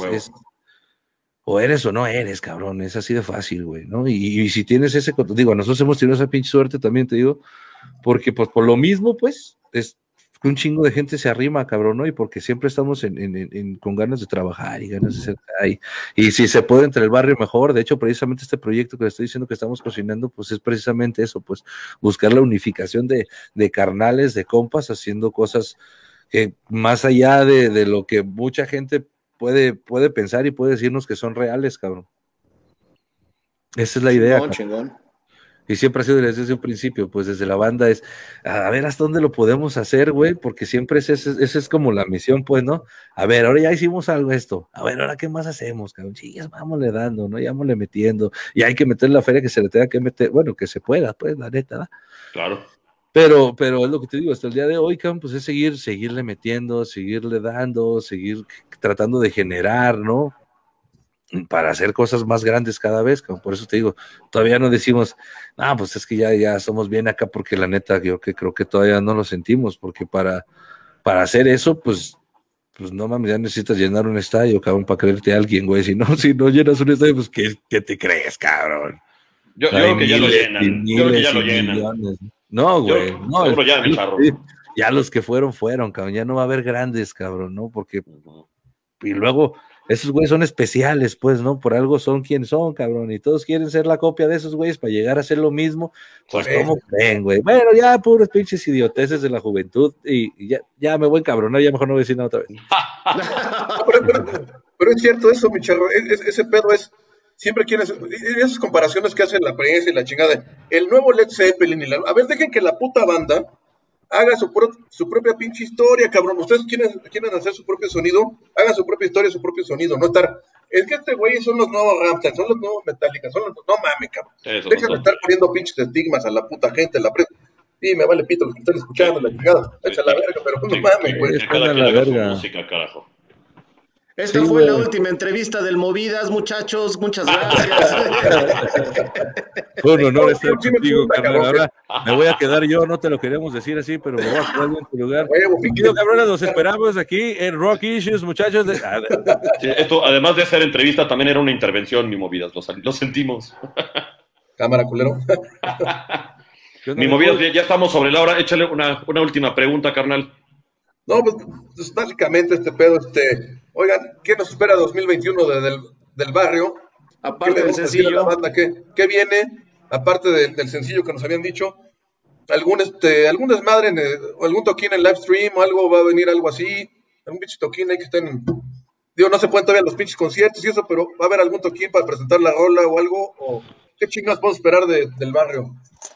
Speaker 3: O eres o no eres, cabrón, es así de fácil, güey, ¿no? Y si tienes digo, nosotros hemos tenido esa pinche suerte también, te digo, porque pues por lo mismo, pues, es que un chingo de gente se arrima, cabrón, ¿no? Y porque siempre estamos con ganas de trabajar y ganas de ser ahí. Y si se puede entre el barrio, mejor. De hecho, precisamente este proyecto que le estoy diciendo que estamos cocinando, pues es precisamente eso, pues, buscar la unificación de carnales, de compas, haciendo cosas que más allá de lo que mucha gente puede pensar y puede decirnos que son reales, cabrón.
Speaker 4: Esa es la idea.
Speaker 2: Chingón, chingón.
Speaker 4: Y siempre ha sido desde un principio, pues desde la banda es, a ver hasta dónde lo podemos hacer, güey, porque siempre esa es como la misión, pues, ¿no? A ver, ahora ya hicimos algo esto, a ver, ahora qué más hacemos, cabrón, sí, vámonos dando, ¿no? Ya vámonos metiendo, y hay que meter la feria que se le tenga que meter, bueno, que se pueda, pues, la neta, ¿no?
Speaker 3: Claro.
Speaker 4: Pero es lo que te digo, hasta el día de hoy, cabrón, pues es seguirle metiendo, seguirle dando, seguir tratando de generar, ¿no? Para hacer cosas más grandes cada vez, como por eso te digo, todavía no decimos, pues es que ya somos bien acá, porque la neta, yo creo que todavía no lo sentimos, porque para hacer eso, pues no mames, ya necesitas llenar un estadio, cabrón, para creerte a alguien, güey, si no llenas un estadio, pues ¿qué te crees, cabrón?
Speaker 3: Yo creo que ya lo llenan, yo creo que ya lo llenan.
Speaker 4: Millones. No, güey, no,
Speaker 3: seguro ya, mi charro.
Speaker 4: Ya los que fueron, cabrón, ya no va a haber grandes, cabrón, ¿no? Porque, y luego, esos güeyes son especiales, pues, ¿no? Por algo son quienes son, cabrón, y todos quieren ser la copia de esos güeyes para llegar a hacer lo mismo, pues, ¿cómo creen, güey? Bueno, ya, puros pinches idioteces de la juventud, y ya me voy a encabronar, ya mejor no voy a decir nada otra vez.
Speaker 1: pero es cierto eso, mi charro, ese pedo es, siempre quieres, esas comparaciones que hacen la prensa y la chingada, el nuevo Led Zeppelin, a ver, dejen que la puta banda haga su propia pinche historia, cabrón. Ustedes quieren hacer su propio sonido, hagan su propia historia, su propio sonido, no estar. Es que este güey son los nuevos Rammstein, son los nuevos Metallica, no mames, cabrón. Dejen de estar poniendo pinches estigmas a la puta gente, la prensa. Sí, me vale pito los que están escuchando, la chingada. Echa la verga, pero no mames, güey.
Speaker 3: Cada quien haga su música, carajo.
Speaker 2: Esta fue la última entrevista del Movidas, muchachos. Muchas gracias.
Speaker 4: Fue un honor estar contigo, carnal. Ahora me voy a quedar yo, no te lo queremos decir así, pero me voy a quedar en tu lugar. Cabrones, los esperamos aquí en Rock Issues, muchachos.
Speaker 3: Sí, esto, además de ser entrevista, también era una intervención, mi Movidas. Lo sentimos.
Speaker 1: Cámara, culero.
Speaker 3: Mi Movidas, ya estamos sobre la hora. Échale una última pregunta, carnal.
Speaker 1: No, pues básicamente este pedo, oigan, ¿qué nos espera 2021 del barrio?
Speaker 2: Aparte del sencillo.
Speaker 1: La banda? ¿Qué viene? Aparte del sencillo que nos habían dicho, algún desmadre, o algún toquín en live stream, o algo, va a venir algo así, algún pinche toquín ahí que estén, no se pueden todavía los pinches conciertos y eso, pero va a haber algún toquín para presentar la rola o algo, o qué chingados podemos esperar del barrio.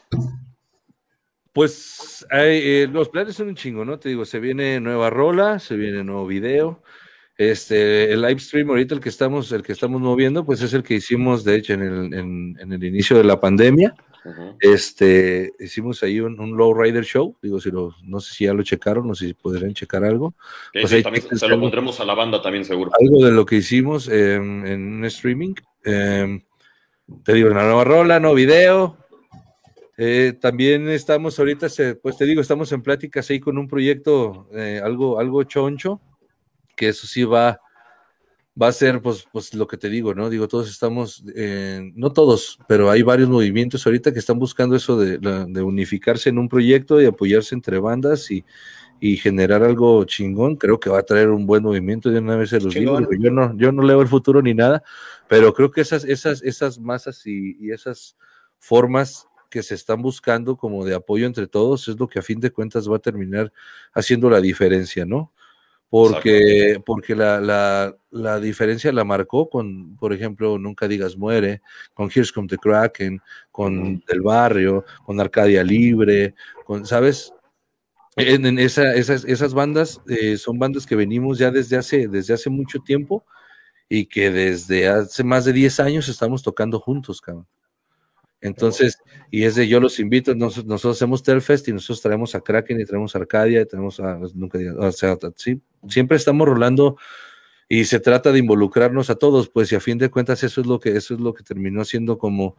Speaker 4: Pues los planes son un chingo, ¿no? Te digo, se viene nueva rola, se viene nuevo video. El live stream ahorita el que estamos moviendo, pues es el que hicimos, de hecho, en el inicio de la pandemia. Uh-huh. Hicimos ahí un lowrider show, digo, no sé si ya lo checaron, no sé si podrían checar algo. Pues
Speaker 3: sí, también se lo pondremos a la banda también, seguro.
Speaker 4: Algo de lo que hicimos en un streaming. Te digo, una nueva rola, nuevo video. También estamos ahorita, pues te digo, estamos en pláticas ahí con un proyecto, algo choncho, que eso sí va a ser, pues lo que te digo, ¿no? Digo, todos estamos, no todos, pero hay varios movimientos ahorita que están buscando eso de unificarse en un proyecto y apoyarse entre bandas y generar algo chingón. Creo que va a traer un buen movimiento, de una vez se los digo. Yo no leo el futuro ni nada, pero creo que esas masas y esas formas que se están buscando como de apoyo entre todos es lo que a fin de cuentas va a terminar haciendo la diferencia, ¿no? Porque la diferencia la marcó con, por ejemplo, Nunca Digas Muere, con Here's Come the Kraken, con Del Barrio, con Arcadia Libre, ¿sabes? En esas bandas son bandas que venimos ya desde hace mucho tiempo y que desde hace más de 10 años estamos tocando juntos, cabrón. Entonces, y yo los invito, nosotros hacemos Telfest y nosotros traemos a Kraken y traemos a Arcadia y traemos Nunca Digas, o sea, sí, siempre estamos rolando y se trata de involucrarnos a todos, pues, y a fin de cuentas eso es lo que terminó siendo como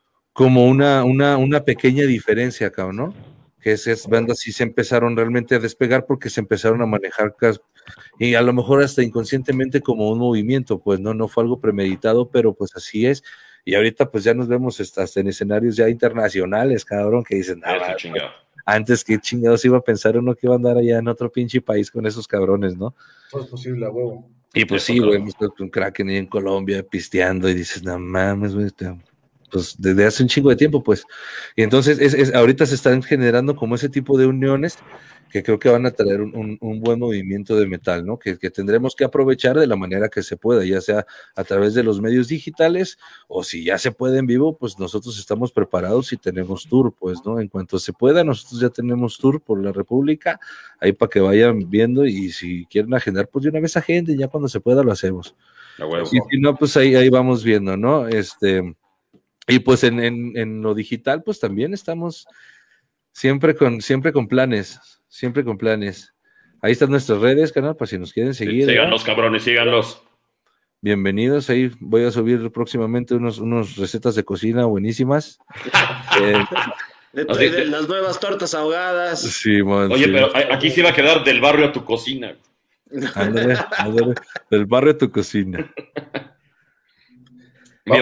Speaker 4: una pequeña diferencia, cabrón, ¿no? Que esas bandas sí se empezaron realmente a despegar porque se empezaron a manejar y a lo mejor hasta inconscientemente como un movimiento, pues no fue algo premeditado, pero pues así es. Y ahorita pues ya nos vemos hasta en escenarios ya internacionales, cabrón, que dicen, antes que chingados iba a pensar uno que iba a andar allá en otro pinche país con esos cabrones, ¿no?
Speaker 1: Todo es posible, a huevo.
Speaker 4: Y pues sí, güey, hemos estado con Kraken ahí en Colombia pisteando y dices, no mames, güey, pues desde hace un chingo de tiempo, pues. Y entonces ahorita se están generando como ese tipo de uniones que creo que van a traer un buen movimiento de metal, ¿no? Que tendremos que aprovechar de la manera que se pueda, ya sea a través de los medios digitales o si ya se puede en vivo, pues nosotros estamos preparados y tenemos tour, pues, ¿no? En cuanto se pueda, nosotros ya tenemos tour por la República, ahí para que vayan viendo y si quieren agendar, pues de una vez agenden, ya cuando se pueda lo hacemos. Y si no, pues ahí vamos viendo, ¿no? Y pues en lo digital, pues también estamos siempre con planes. Ahí están nuestras redes, canal, para si nos quieren seguir.
Speaker 3: Sí, síganlos, cabrones, síganlos.
Speaker 4: Bienvenidos, ahí voy a subir próximamente unos recetas de cocina buenísimas.
Speaker 2: De las nuevas tortas ahogadas.
Speaker 4: Sí, man,
Speaker 3: oye,
Speaker 4: sí.
Speaker 3: Pero aquí sí va a quedar del barrio a tu cocina.
Speaker 4: Ándale, del barrio a tu cocina.
Speaker 2: Mi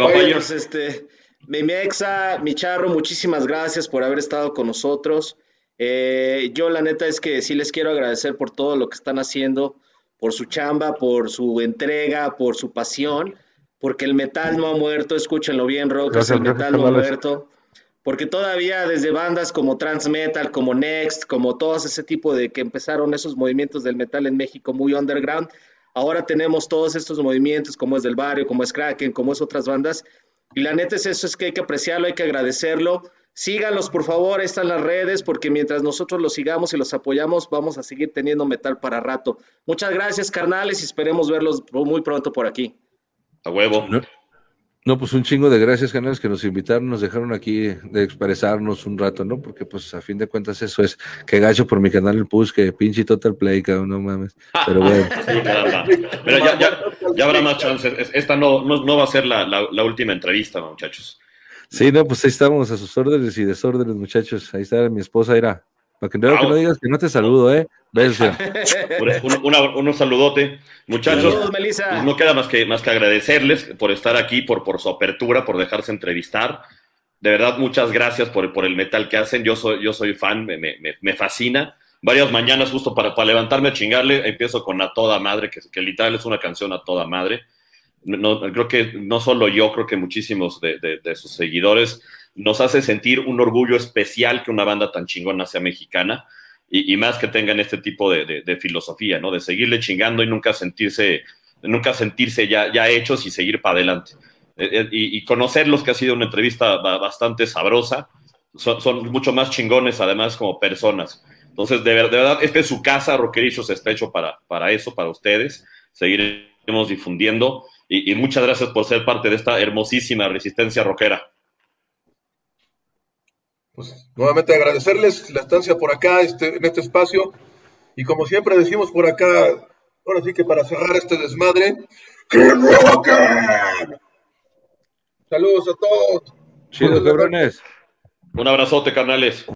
Speaker 2: Mexa, mi Charro, muchísimas gracias por haber estado con nosotros. Yo la neta es que sí les quiero agradecer por todo lo que están haciendo, por su chamba, por su entrega, por su pasión, porque el metal no ha muerto, escúchenlo bien, Rockers, el metal no ha muerto, porque todavía desde bandas como Transmetal, como Next, como todos ese tipo de que empezaron esos movimientos del metal en México muy underground, ahora tenemos todos estos movimientos como es del barrio, como es Kraken, como es otras bandas, y la neta es eso, es que hay que apreciarlo, hay que agradecerlo. Síganlos, por favor, ahí están las redes, porque mientras nosotros los sigamos y los apoyamos, vamos a seguir teniendo metal para rato. Muchas gracias, carnales, y esperemos verlos muy pronto por aquí.
Speaker 3: A huevo.
Speaker 4: No, pues un chingo de gracias, canales, que nos invitaron, nos dejaron aquí de expresarnos un rato, ¿no? Porque pues a fin de cuentas eso es, que gacho por mi canal el Push, que pinche Total Play, cabrón, no mames. Pero bueno.
Speaker 3: Sí, pero ya habrá más chances. Esta no va a ser la última entrevista, muchachos.
Speaker 4: Sí, no, pues ahí estamos a sus órdenes y desórdenes, muchachos. Ahí está mi esposa, Ira. Para que no digas que no te saludo, Besos.
Speaker 3: Un saludote. Muchachos,
Speaker 2: saludos, Melissa.
Speaker 3: Pues no queda más que agradecerles por estar aquí, por su apertura, por dejarse entrevistar. De verdad, muchas gracias por el metal que hacen. Yo soy fan, me fascina. Varias mañanas justo para levantarme a chingarle, empiezo con A Toda Madre, que literal es una canción a toda madre. No, creo que no solo yo, creo que muchísimos de sus seguidores nos hace sentir un orgullo especial que una banda tan chingona sea mexicana y más que tengan este tipo de filosofía, ¿no? De seguirle chingando y nunca sentirse ya hechos y seguir para adelante. Y conocerlos, que ha sido una entrevista bastante sabrosa, son mucho más chingones además como personas. Entonces, de verdad, esta es su casa, Rockerichos está hecho para eso, para ustedes. Seguiremos difundiendo. Y muchas gracias por ser parte de esta hermosísima resistencia rockera.
Speaker 1: Pues nuevamente agradecerles la estancia por acá, en este espacio. Y como siempre decimos por acá, ahora sí que para cerrar este desmadre, ¡que rocken! Saludos a todos.
Speaker 4: Chido, cabrones.
Speaker 3: Un abrazote, carnales.